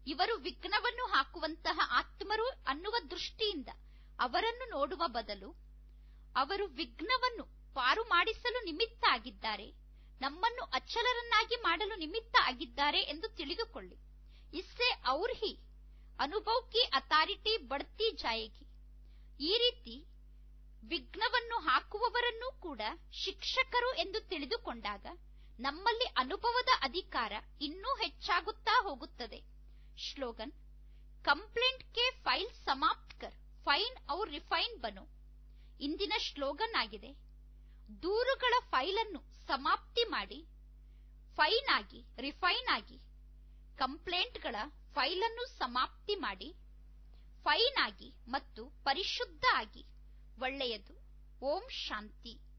ಇವರು ವಿಘ್ನವನ್ನು ಹಾಕುವಂತಹ ಆತ್ಮರು ಅನ್ನುವ ದೃಷ್ಟಿಯಿಂದ ಅವರನ್ನು ನೋಡುವ ಬದಲು ಅವರು ವಿಘ್ನವನ್ನು ಪಾರು ಮಾಡಿಸಲು ನಿಮಿತ್ತ ಆಗಿದ್ದಾರೆ, ನಮ್ಮನ್ನು ಅಚಲರನ್ನಾಗಿ ಮಾಡಲು ನಿಮಿತ್ತ ಆಗಿದ್ದಾರೆ ಎಂದು ತಿಳಿದುಕೊಳ್ಳಿ. ಇಸ್ಸೆ ಔರ್ ಹಿ ಅನುಭವ್ ಕಿ ಅಥಾರಿಟಿ ಬಡ್ತಿ ಜಾಯೇಗಿ. ಈ ರೀತಿ ವಿಘ್ನವನ್ನು ಹಾಕುವವರನ್ನೂ ಕೂಡ ಶಿಕ್ಷಕರು ಎಂದು ತಿಳಿದುಕೊಂಡಾಗ ನಮ್ಮಲ್ಲಿ ಅನುಭವದ ಅಧಿಕಾರ ಇನ್ನೂ ಹೆಚ್ಚಾಗುತ್ತಾ ಹೋಗುತ್ತದೆ. ಶ್ಲೋಗನ್: ಕಂಪ್ಲೇಂಟ್ ಕೆ ಫೈಲ್ ಸಮಾಪ್ತ್ ಕರ್, ಫೈನ್ ಔರ್ ರಿಫೈನ್ ಬನೋ. ಇಂದಿನ ಶ್ಲೋಗನ್ ಆಗಿದೆ, ದೂರುಗಳ ಫೈಲನ್ನು ಸಮಾಪ್ತಿ ಮಾಡಿ, ಫೈನ್ ಆಗಿ, ರಿಫೈನ್ ಆಗಿ. ಕಂಪ್ಲೇಂಟ್ಗಳ ಫೈಲನ್ನು ಸಮಾಪ್ತಿ ಮಾಡಿ, ಫೈನ್ ಆಗಿ ಮತ್ತು ಪರಿಶುದ್ಧ ಆಗಿ. ಒಳ್ಳೆಯದು. ಓಂ ಶಾಂತಿ.